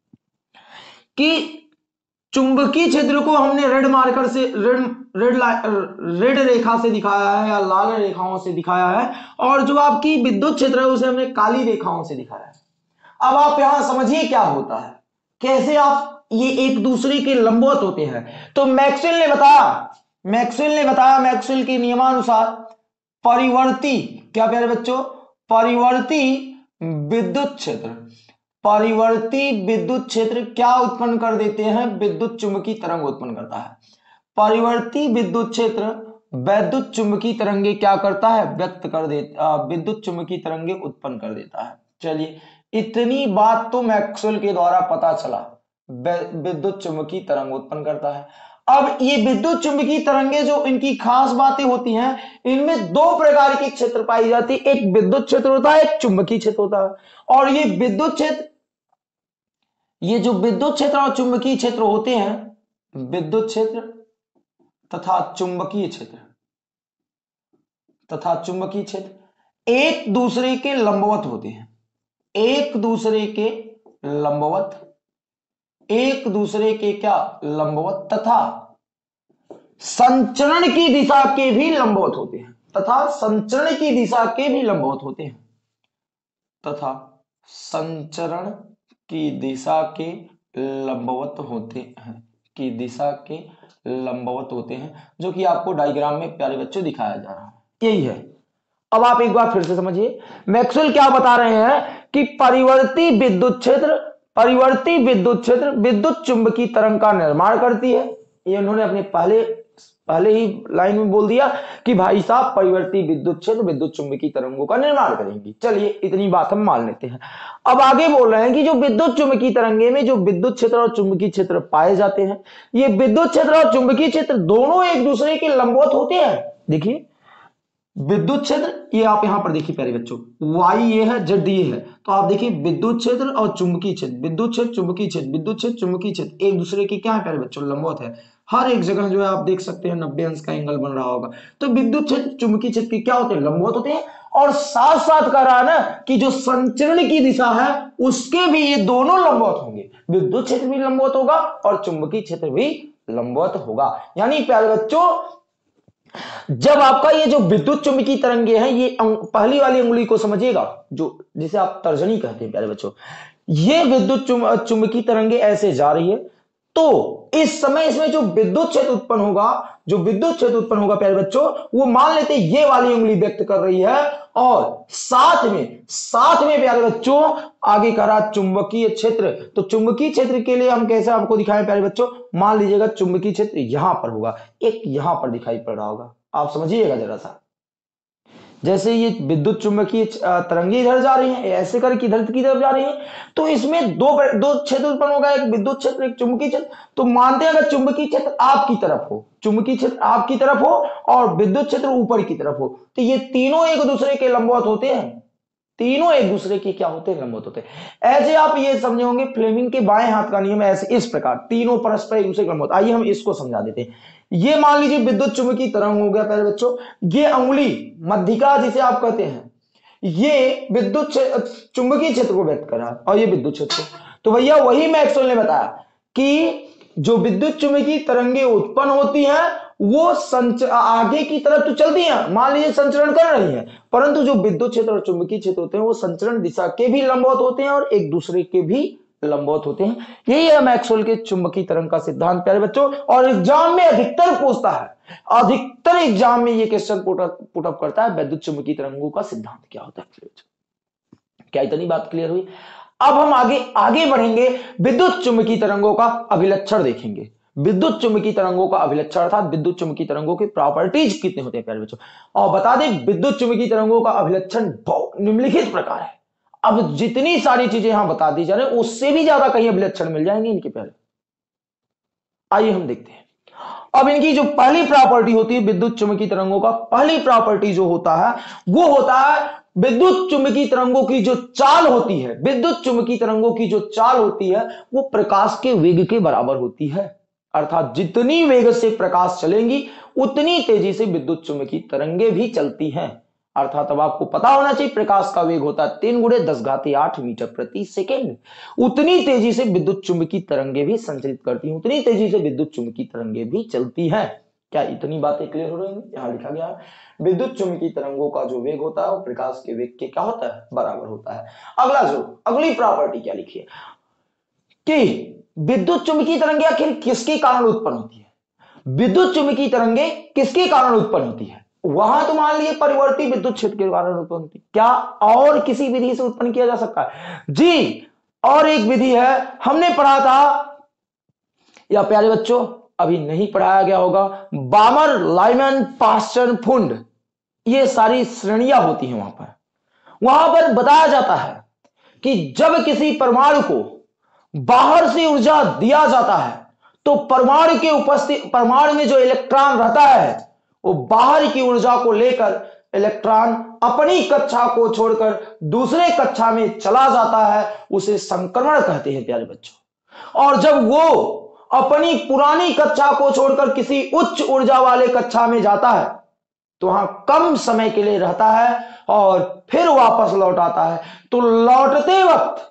Speaker 1: कि चुंबकीय क्षेत्र को हमने रेड मार्कर से रेड रेखा से दिखाया है या लाल रेखाओं से दिखाया है, और जो आपकी विद्युत क्षेत्र है उसे हमने काली रेखाओं से दिखाया है। अब आप यहां समझिए क्या होता है, कैसे आप ये एक दूसरे के लंबवत होते हैं। तो मैक्सवेल ने बताया मैक्सवेल के नियमानुसार परिवर्ती, क्या प्यारे बच्चों, परिवर्ती विद्युत क्षेत्र, परिवर्ती विद्युत क्षेत्र क्या उत्पन्न कर देते हैं, विद्युत चुंबकीय तरंग उत्पन्न करता है। परिवर्ती विद्युत क्षेत्र वैद्युत चुंबकीय तरंगे क्या करता है, व्यक्त कर देता, विद्युत चुंबकीय तरंगे उत्पन्न कर देता है। चलिए इतनी बात तो मैक्सवेल के द्वारा पता चला, विद्युत चुंबकीय तरंग उत्पन्न करता है। अब ये विद्युत चुंबकीय तरंगे जो इनकी खास बातें होती हैं, इनमें दो प्रकार की क्षेत्र पाई जाती है, एक विद्युत क्षेत्र होता है, एक चुंबकीय क्षेत्र होता है। और ये विद्युत क्षेत्र, ये जो विद्युत क्षेत्र और चुंबकीय क्षेत्र होते हैं, विद्युत क्षेत्र तथा चुंबकीय क्षेत्र एक दूसरे के लंबवत होते हैं, एक दूसरे के लंबवत, एक दूसरे के क्या लंबवत, तथा संचरण की दिशा के भी लंबवत होते हैं, तथा संचरण की दिशा के भी लंबवत होते हैं, तथा संचरण की दिशा के लंबवत होते हैं, की दिशा के लंबवत होते हैं, जो कि आपको डायग्राम में प्यारे बच्चों दिखाया जा रहा है, यही है। अब आप एक बार फिर से समझिए मैक्सवेल क्या बता रहे हैं कि परिवर्ती विद्युत क्षेत्र विद्युत चुंबकीय तरंग का निर्माण करती है। ये उन्होंने अपने पहले ही लाइन में बोल दिया कि भाई साहब परिवर्ती विद्युत क्षेत्र विद्युत चुंबकीय तरंगों का निर्माण करेंगी। चलिए इतनी बात हम मान लेते हैं। अब आगे बोल रहे हैं कि जो विद्युत चुंबकीय तरंगे में जो विद्युत क्षेत्र और चुंबकीय क्षेत्र पाए जाते हैं, ये विद्युत क्षेत्र और चुंबकीय क्षेत्र दोनों एक दूसरे के लंबवत होते हैं। देखिए विद्युत क्षेत्र, ये आप यहां पर देखिए प्यारे बच्चों, वाई ये है, जेड ये है, तो आप देखिए विद्युत क्षेत्र और चुंबकीय क्षेत्र, विद्युत क्षेत्र चुंबकीय क्षेत्र, विद्युत क्षेत्र चुंबकीय क्षेत्र एक दूसरे के क्या है प्यारे बच्चों, लंबवत है। हर एक जगह जो है आप देख सकते हैं 90 अंश का एंगल बन रहा होगा। तो विद्युत क्षेत्र चुंबकीय क्षेत्र के क्या होते हैं, लंबवत होते हैं। और साथ साथ कह रहा है ना कि जो संचरण की दिशा है उसके भी ये दोनों लंबवत होंगे, विद्युत क्षेत्र भी लंबवत होगा और चुंबकीय क्षेत्र भी लंबवत होगा। यानी प्यारे बच्चों जब आपका ये जो विद्युत चुंबकीय तरंगे हैं, ये पहली वाली उंगली को समझिएगा, जो जिसे आप तर्जनी कहते हैं प्यारे बच्चों, ये विद्युत चुंबकीय तरंगे ऐसे जा रही है, तो इस समय इसमें जो विद्युत क्षेत्र उत्पन्न होगा, प्यारे बच्चों, वो मान लेते ये वाली उंगली व्यक्त कर रही है, और साथ में प्यारे बच्चों आगे करा चुंबकीय क्षेत्र। तो चुंबकीय क्षेत्र के लिए हम कैसे आपको दिखाएं प्यारे बच्चों, मान लीजिएगा चुंबकीय क्षेत्र यहां पर होगा, एक यहां पर दिखाई पड़ रहा होगा, आप समझिएगा जरा सा। जैसे ये विद्युत चुंबकीय तरंगे इधर जा रही हैं, ऐसे करके इधर की तरफ जा रही हैं, तो इसमें दो क्षेत्र उत्पन्न होगा, एक विद्युत क्षेत्र एक चुंबकीय क्षेत्र। तो मानते हैं अगर चुंबकीय क्षेत्र आपकी तरफ हो और विद्युत क्षेत्र ऊपर की तरफ हो, तो ये तीनों एक दूसरे के लंबवत होते हैं, तीनों एक दूसरे के क्या होते हैं, लंबवत होते हैं। ऐसे आप ये समझे होंगे फ्लेमिंग के बाएं हाथ का नियम, ऐसे इस प्रकार तीनों परस्पर एक दूसरे के लंबवत। आइए हम इसको समझा देते हैं। ये मान लीजिए विद्युत चुंबकीय तरंग हो गया प्यारे बच्चों, ये अंगुली मध्यिका जिसे आप कहते हैं, ये विद्युत चुंबकीय क्षेत्र को व्यक्त कर रहा है, और ये विद्युत क्षेत्र। तो भैया वही मैक्सवेल ने बताया कि जो विद्युत चुंबकीय तरंगे उत्पन्न होती हैं वो आगे की तरफ तो चलती हैं, मान लीजिए संचरण कर रही हैं, परंतु जो विद्युत क्षेत्र और चुंबकीय क्षेत्र होते हैं वो संचरण दिशा के भी लंबवत होते हैं और एक दूसरे के भी लंबवत होते हैं। यही है मैक्सवेल के चुंबकीय तरंग का सिद्धांत प्यारे बच्चों। और एग्जाम में अधिकतर पूछता है, अधिकतर एग्जाम में ये क्वेश्चन पुटअप करता है, विद्युत चुंबकीय तरंगों का सिद्धांत क्या होता है। क्या इतनी बात क्लियर हुई? अब हम आगे बढ़ेंगे, विद्युत चुंबकीय तरंगों का अभिलक्षण देखेंगे। विद्युत चुंबकीय तरंगों का अभिलक्षण अर्थात विद्युत चुंबकीय तरंगों की प्रॉपर्टीज कितने होते हैं प्यारे बच्चों। और बता दें, विद्युत चुंबकीय तरंगों का अभिलक्षण निम्नलिखित प्रकार है। अब जितनी सारी चीजें यहां बता दी जा रही है उससे भी ज्यादा कहीं अभिलक्षण मिल जाएंगे इनके प्यारे। आइए हम देखते हैं। अब इनकी जो पहली प्रॉपर्टी होती है विद्युत चुंबकीय तरंगों का, पहली प्रॉपर्टी जो होता है वो होता है विद्युत चुंबकीय तरंगों की जो चाल होती है, विद्युत चुंबकीय तरंगों की जो चाल होती है वो प्रकाश के वेग के बराबर होती है। अर्थात जितनी वेग से प्रकाश चलेंगी उतनी तेजी से विद्युत चुंबकीय तरंगे भी चलती हैं। अर्थात अब आपको पता होना चाहिए प्रकाश का वेग होता है 3 × 10⁸ मीटर प्रति सेकेंड। उतनी तेजी से विद्युत चुंबकीय तरंगे भी संचरित करती हैं, उतनी तेजी से विद्युत चुंबकीय तरंगे भी चलती हैं। क्या इतनी बातें क्लियर हो रही हैं? यहां लिखा गया है विद्युत चुंबकीय तरंगों का जो वेग होता है वो प्रकाश के वेग के क्या होता है, बराबर होता है। अगली प्रॉपर्टी क्या लिखी है कि विद्युत चुंबकीय तरंगे आखिर किसके कारण उत्पन्न होती है। विद्युत चुंबकीय तरंगे किसके कारण उत्पन्न होती है? वहां तो मान लिए परिवर्ती विद्युत क्षेत्र के कारण उत्पन्न होती है, क्या और किसी विधि से उत्पन्न किया जा सकता है? जी, और एक विधि है, हमने पढ़ा था, या प्यारे बच्चों अभी नहीं पढ़ाया गया होगा, बामर, लाइमन, पास्चन, फुंड, ये सारी श्रेणियां होती हैं। वहां पर बताया जाता है कि जब किसी परमाणु को बाहर से ऊर्जा दिया जाता है तो परमाणु में जो इलेक्ट्रॉन रहता है वो बाहर की ऊर्जा को लेकर इलेक्ट्रॉन अपनी कक्षा को छोड़कर दूसरे कक्षा में चला जाता है, उसे संक्रमण कहते हैं प्यारे बच्चों। और जब वो अपनी पुरानी कक्षा को छोड़कर किसी उच्च ऊर्जा वाले कक्षा में जाता है तो वहां कम समय के लिए रहता है और फिर वापस लौट आता है। तो लौटते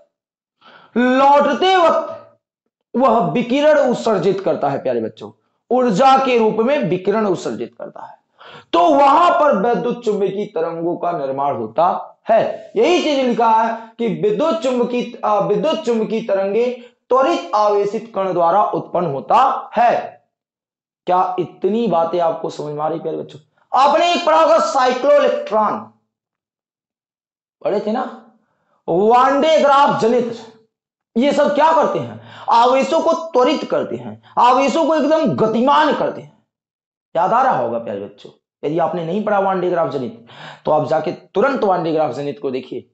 Speaker 1: वक्त वह विकिरण उत्सर्जित करता है प्यारे बच्चों, ऊर्जा के रूप में विकिरण उत्सर्जित करता है। तो वहां पर विद्युत चुंबकीय तरंगों का निर्माण होता है। यही चीज लिखा है कि विद्युत चुंबकीय तरंगे त्वरित आवेशित कण द्वारा उत्पन्न होता है। क्या इतनी बातें आपको समझ में आ रही प्यारे बच्चों? आपने एक पढ़ा होगा साइक्लोइलेक्ट्रॉन, पढ़े थे ना, वान डे ग्राफ जनित्र, ये सब क्या करते हैं? आवेशों को त्वरित करते हैं, आवेशों को एकदम गतिमान करते हैं। याद आ रहा होगा प्यारे बच्चों? यदि आपने नहीं पढ़ा वान डे ग्राफ जनित्र तो आप जाके तुरंत वान डे ग्राफ जनित्र को देखिए।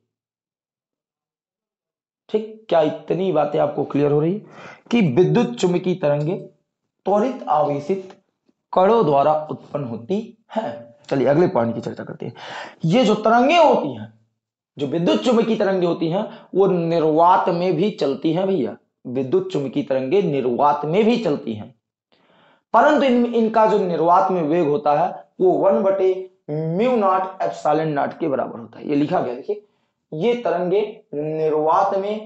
Speaker 1: ठीक, क्या इतनी बातें आपको क्लियर हो रही कि विद्युत चुंबकीय तरंगे त्वरित आवेशित कणों द्वारा उत्पन्न होती है। चलिए अगले पॉइंट की चर्चा करते हैं। ये जो तरंगे होती हैं, जो विद्युत चुंबकीय तरंगे होती हैं वो निर्वात में भी चलती हैं भैया। विद्युत चुंबकीय तरंगे निर्वात में भी चलती हैं, परंतु इनका जो निर्वात में वेग होता है वो 1/μ0 के बराबर होता है। ये लिखा गया, देखिए ये तरंगे निर्वात में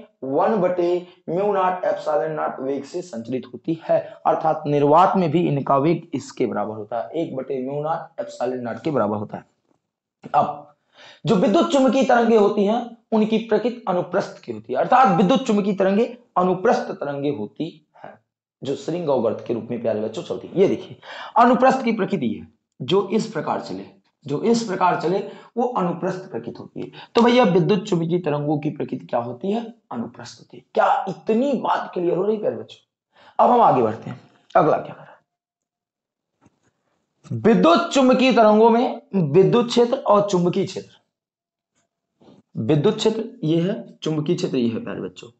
Speaker 1: 1/μ0 वेग से संचरित होती है। अर्थात निर्वात में भी इनका वेग इसके बराबर होता है, 1/μ0 के बराबर होता है। अब जो विद्युत चुंबकीय तरंगे होती हैं उनकी प्रकृति अनुप्रस्थ की होती है। अर्थात विद्युत चुंबकीय तरंगे अनुप्रस्थ तरंगे होती है जो श्रृंग और गर्त के रूप में प्यारे बच्चों चलती है। ये देखिए अनुप्रस्थ की प्रकृति है, जो इस प्रकार चले वो अनुप्रस्थ प्रकृति होती है। तो भैया विद्युत चुंबकीय तरंगों की प्रकृति क्या होती है? अनुप्रस्थ होती है। क्या इतनी बात क्लियर हो रही प्यारे बच्चों? अब हम आगे बढ़ते हैं। अगला क्या कर रहा है? विद्युत चुंबकीय तरंगों में विद्युत क्षेत्र और चुंबकीय क्षेत्र। विद्युत क्षेत्र ये है, चुंबकीय क्षेत्र ये है प्यारे बच्चों।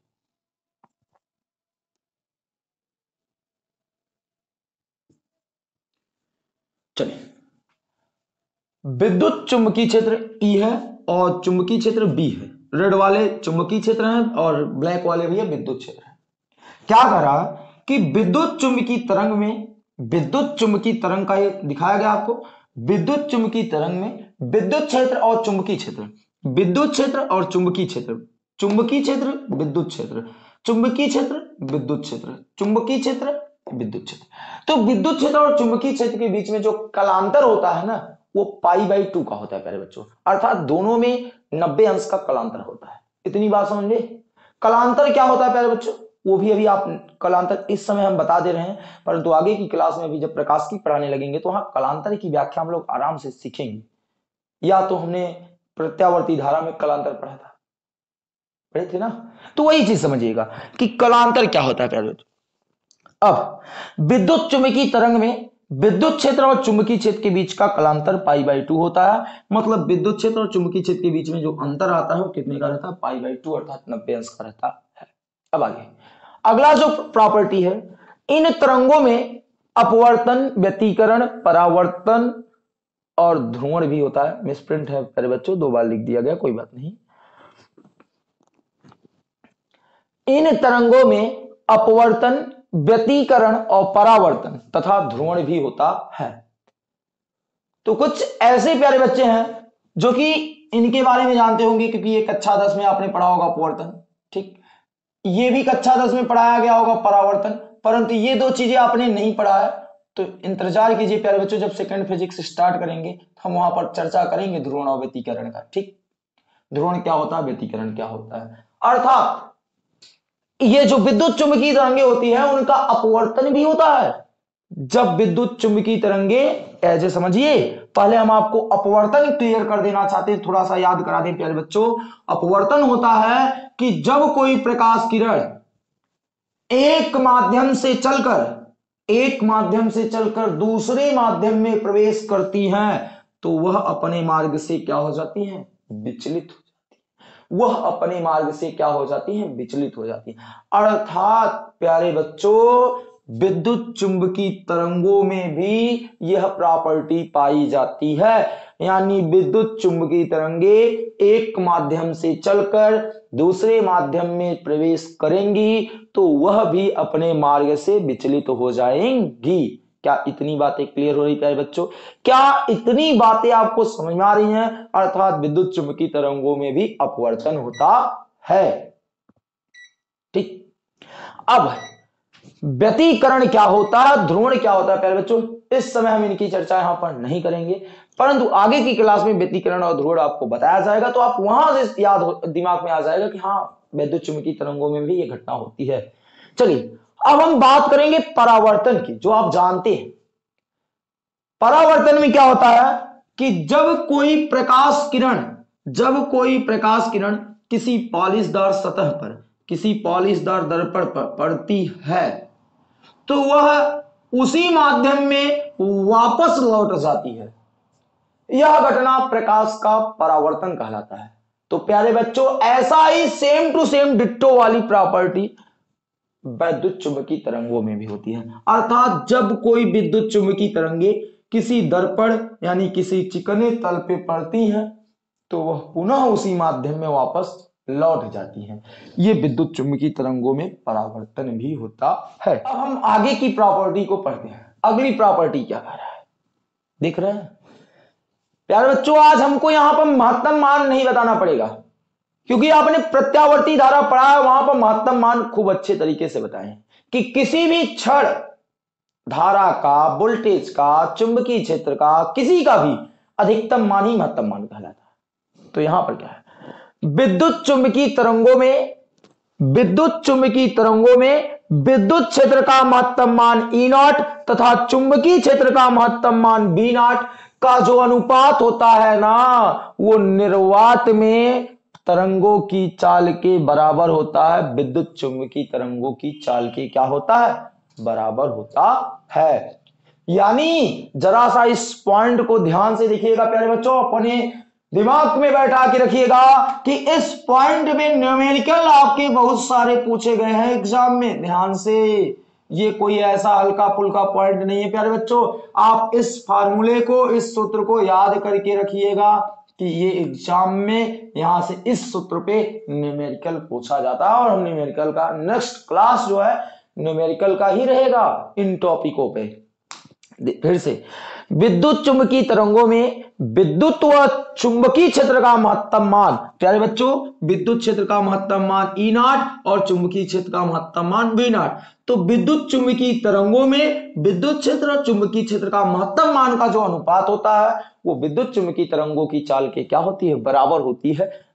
Speaker 1: चलिए, विद्युत चुंबकीय क्षेत्र ई है और चुंबकीय क्षेत्र बी है। रेड वाले चुंबकीय क्षेत्र हैं और ब्लैक वाले भी है विद्युत क्षेत्र है। क्या कर रहा है कि विद्युत चुंबकीय तरंग में, विद्युत चुंबकीय तरंग का ये दिखाया गया आपको, विद्युत चुंबकीय तरंग में विद्युत क्षेत्र और चुंबकीय क्षेत्र, विद्युत क्षेत्र और चुंबकीय क्षेत्र, चुंबकीय क्षेत्र विद्युत क्षेत्र, चुंबकीय क्षेत्र विद्युत क्षेत्र, चुंबकीय क्षेत्र विद्युत क्षेत्र। तो विद्युत क्षेत्र और चुंबकीय क्षेत्र के बीच में जो कलांतर होता है ना वो π/2 का होता है प्यारे बच्चों। अर्थात दोनों में 90 अंश का कलांतर होता है। इतनी बात समझ में? कलांतर क्या होता है प्यारे बच्चों, वो भी अभी आप कलांतर इस समय हम बता दे रहे हैं, परंतु आगे की क्लास में भी जब प्रकाश की पढ़ाने लगेंगे तो वहां कलांतर की व्याख्या हम लोग आराम से सीखेंगे। या तो हमने प्रत्यावर्ती धारा में कलांतर पढ़ा था, पढ़े थे ना, तो वही चीज समझिएगा कि कलांतर क्या होता है प्यारे बच्चों। अब विद्युत चुंबकीय तरंग में विद्युत क्षेत्र और चुंबकीय क्षेत्र के बीच का कलांतर π/2 होता है। मतलब विद्युत क्षेत्र और चुंबकीय क्षेत्र के बीच में जो अंतर आता है वो कितने का रहता है, π/2 अर्थात 90 अंश का रहता है। अब आगे अगला जो प्रॉपर्टी है, इन तरंगों में अपवर्तन, व्यतिकरण, परावर्तन और ध्रुवण भी होता है। मिसप्रिंट है प्यारे बच्चों, 2 बार लिख दिया गया, कोई बात नहीं। इन तरंगों में अपवर्तन, व्यतिकरण और परावर्तन तथा ध्रुवण भी होता है। तो कुछ ऐसे प्यारे बच्चे हैं जो कि इनके बारे में जानते होंगे, क्योंकि ये कक्षा 10 में आपने पढ़ा होगा अपवर्तन, ठीक, ये भी कक्षा 10 में पढ़ाया गया होगा परावर्तन, परंतु ये 2 चीजें आपने नहीं पढ़ा है। तो इंतजार कीजिए प्यारे बच्चों, जब सेकंड फिजिक्स स्टार्ट करेंगे तो हम वहां पर चर्चा करेंगे ध्रुवण और व्यतिकरण का। ठीक, ध्रुवण क्या होता है, व्यतिकरण क्या होता है, अर्थात ये जो विद्युत चुंबकीय तरंगे होती है उनका अपवर्तन भी होता है। जब विद्युत चुंबकीय तरंगे, ऐसे समझिए, पहले हम आपको अपवर्तन क्लियर कर देना चाहते हैं, थोड़ा सा याद करा दें प्यारे बच्चों। अपवर्तन होता है कि जब कोई प्रकाश किरण एक माध्यम से चलकर दूसरे माध्यम में प्रवेश करती हैं तो वह अपने मार्ग से क्या हो जाती हैं, विचलित हो जाती है। वह अपने मार्ग से क्या हो जाती हैं, विचलित हो जाती है। अर्थात प्यारे बच्चों, विद्युत चुंबकीय तरंगों में भी यह प्रॉपर्टी पाई जाती है, यानी विद्युत चुंबकीय तरंगे एक माध्यम से चलकर दूसरे माध्यम में प्रवेश करेंगी तो वह भी अपने मार्ग से विचलित हो जाएंगी। क्या इतनी बातें क्लियर हो रही है बच्चों? क्या इतनी बातें आपको समझ में आ रही हैं? अर्थात विद्युत चुंबकीय तरंगों में भी अपवर्तन होता है। ठीक, अब व्यतिकरण क्या होता है, ध्रुवण क्या होता है प्यारे बच्चों, इस समय हम इनकी चर्चा यहां पर नहीं करेंगे, परंतु आगे की क्लास में व्यतिकरण और ध्रुवण आपको बताया जाएगा, तो आप वहां से याद दिमाग में आ जाएगा कि हाँ, विद्युत चुंबकीय तरंगों में भी ये घटना होती है। चलिए अब हम बात करेंगे परावर्तन की, जो आप जानते हैं। परावर्तन में क्या होता है कि जब कोई प्रकाश किरण किसी पॉलिशदार सतह पर, किसी पॉलिशदार दर्पण पर पड़ती है तो वह उसी माध्यम में वापस लौट जाती है। यह घटना प्रकाश का परावर्तन कहलाता है। तो प्यारे बच्चों, ऐसा ही सेम टू सेम डिट्टो वाली प्रॉपर्टी विद्युत चुंबकीय तरंगों में भी होती है। अर्थात जब कोई विद्युत चुंबकीय तरंगे किसी दर्पण यानी किसी चिकने तल पे पड़ती हैं तो वह पुनः उसी माध्यम में वापस लौट जाती है। ये विद्युत चुंबकीय तरंगों में परावर्तन भी होता है। अब हम आगे की प्रॉपर्टी को पढ़ते हैं। अगली प्रॉपर्टी क्या कह रहा है, देख रहे हैं प्यारे बच्चों? आज हमको यहां पर महत्तम मान नहीं बताना पड़ेगा, क्योंकि आपने प्रत्यावर्ती धारा पढ़ा है, वहां पर महत्तम मान खूब अच्छे तरीके से बताए कि किसी भी क्षण धारा का, वोल्टेज का, चुंबकीय क्षेत्र का, किसी का भी अधिकतम मान ही महत्तम मान कहलाता है। तो यहां पर क्या है, विद्युत चुंबकीय तरंगों में विद्युत क्षेत्र का महत्तम मान E0 तथा चुंबकीय क्षेत्र का महत्तम मान B0 का जो अनुपात होता है ना, वो निर्वात में तरंगों की चाल के बराबर होता है। विद्युत चुंबकीय तरंगों की चाल के क्या होता है, बराबर होता है। यानी जरा सा इस पॉइंट को ध्यान से देखिएगा प्यारे बच्चों, अपने दिमाग में बैठा के रखिएगा कि इस पॉइंट में न्यूमेरिकल आपके बहुत सारे पूछे गए हैं एग्जाम में, ध्यान से। ये कोई ऐसा हल्का फुल्का पॉइंट नहीं है प्यारे बच्चों। आप इस फार्मूले को, इस सूत्र को याद करके रखिएगा कि ये एग्जाम में यहां से इस सूत्र पे न्यूमेरिकल पूछा जाता है, और हम न्यूमेरिकल का नेक्स्ट क्लास जो है न्यूमेरिकल का ही रहेगा इन टॉपिकों पे। फिर से, विद्युत चुंबकीय तरंगों में विद्युत व चुंबकीय क्षेत्र का महत्तम मान, प्यारे बच्चों, विद्युत क्षेत्र का महत्तम मान E0 और चुंबकीय क्षेत्र का महत्तम मान B0। तो विद्युत चुंबकीय तरंगों में विद्युत क्षेत्र और चुंबकीय क्षेत्र का महत्तम मान का जो अनुपात होता है वो विद्युत चुंबकीय तरंगों की चाल के क्या होती है, बराबर होती है।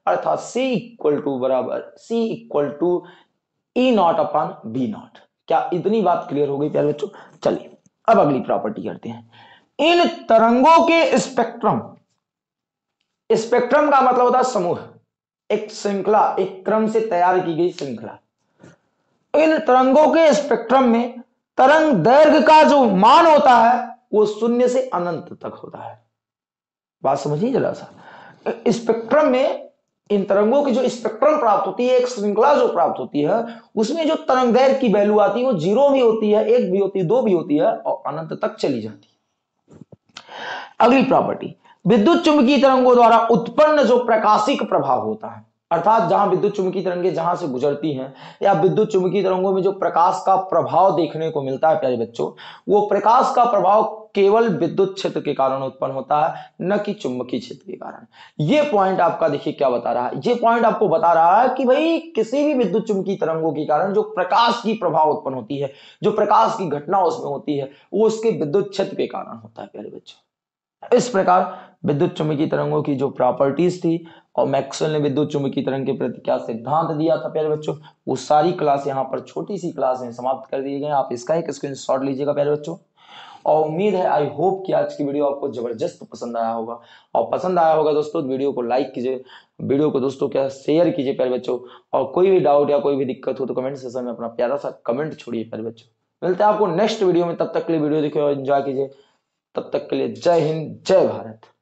Speaker 1: अर्थात C इक्वल टू बराबर C equal to E nought upon B nought. क्या इतनी बात क्लियर हो गई प्यारे बच्चों? चलिए अब अगली प्रॉपर्टी करते हैं। इन तरंगों के स्पेक्ट्रम, स्पेक्ट्रम का मतलब होता है समूह, एक श्रृंखला, एक क्रम से तैयार की गई श्रृंखला। इन तरंगों के स्पेक्ट्रम में तरंग दैर्घ्य का जो मान होता है वो 0 से अनंत तक होता है। बात समझिए जरा सा। स्पेक्ट्रम में इन तरंगों की जो स्पेक्ट्रम प्राप्त होती है, एक श्रृंखला जो प्राप्त होती है, उसमें जो तरंग दैर्घ्य की वैल्यू आती है वो 0 भी होती है, 1 भी होती है, 2 भी होती है और अनंत तक चली जाती है। अगली प्रॉपर्टी, विद्युत चुंबकीय तरंगों द्वारा उत्पन्न जो प्रकाशिक प्रभाव होता है, अर्थात जहां विद्युत चुंबकीय तरंगें जहां से गुजरती हैं या विद्युत चुंबकीय तरंगों में जो प्रकाश का प्रभाव देखने को मिलता है प्यारे बच्चों, वो प्रकाश का प्रभाव केवल विद्युत क्षेत्र के कारण उत्पन्न होता है, न कि चुंबकीय क्षेत्र के कारण। ये पॉइंट आपका देखिए क्या बता रहा है, ये पॉइंट आपको बता रहा है कि भाई किसी भी विद्युत चुंबकीय तरंगों के कारण जो प्रकाश की प्रभाव उत्पन्न होती है, जो प्रकाश की घटना उसमें होती है, वो उसके विद्युत क्षेत्र के कारण होता है प्यारे बच्चों। इस प्रकार विद्युत चुंबकीय तरंगों की जो प्रॉपर्टीज थी और मैक्सवेल ने विद्युत चुंबकीय तरंग के प्रति क्या सिद्धांत दिया था प्यारे बच्चों, वो सारी क्लास यहाँ पर छोटी सी क्लास में समाप्त कर दिए गए। आप इसका एक स्क्रीनशॉट लीजिएगा प्यारे बच्चों। और उम्मीद है, आई होप कि आज की वीडियो आपको जबरदस्त पसंद आया होगा। और पसंद आया होगा दोस्तों वीडियो को लाइक कीजिए, वीडियो को दोस्तों क्या शेयर कीजिए प्यारे बच्चों। और कोई भी डाउट या कोई भी दिक्कत हो तो कमेंट सेक्शन में अपना प्यारा सा कमेंट छोड़िए प्यारे बच्चों। मिलते हैं आपको नेक्स्ट वीडियो में, तब तक के लिए वीडियो देखिए और एंजॉय कीजिए। तब तक के लिए जय हिंद, जय भारत।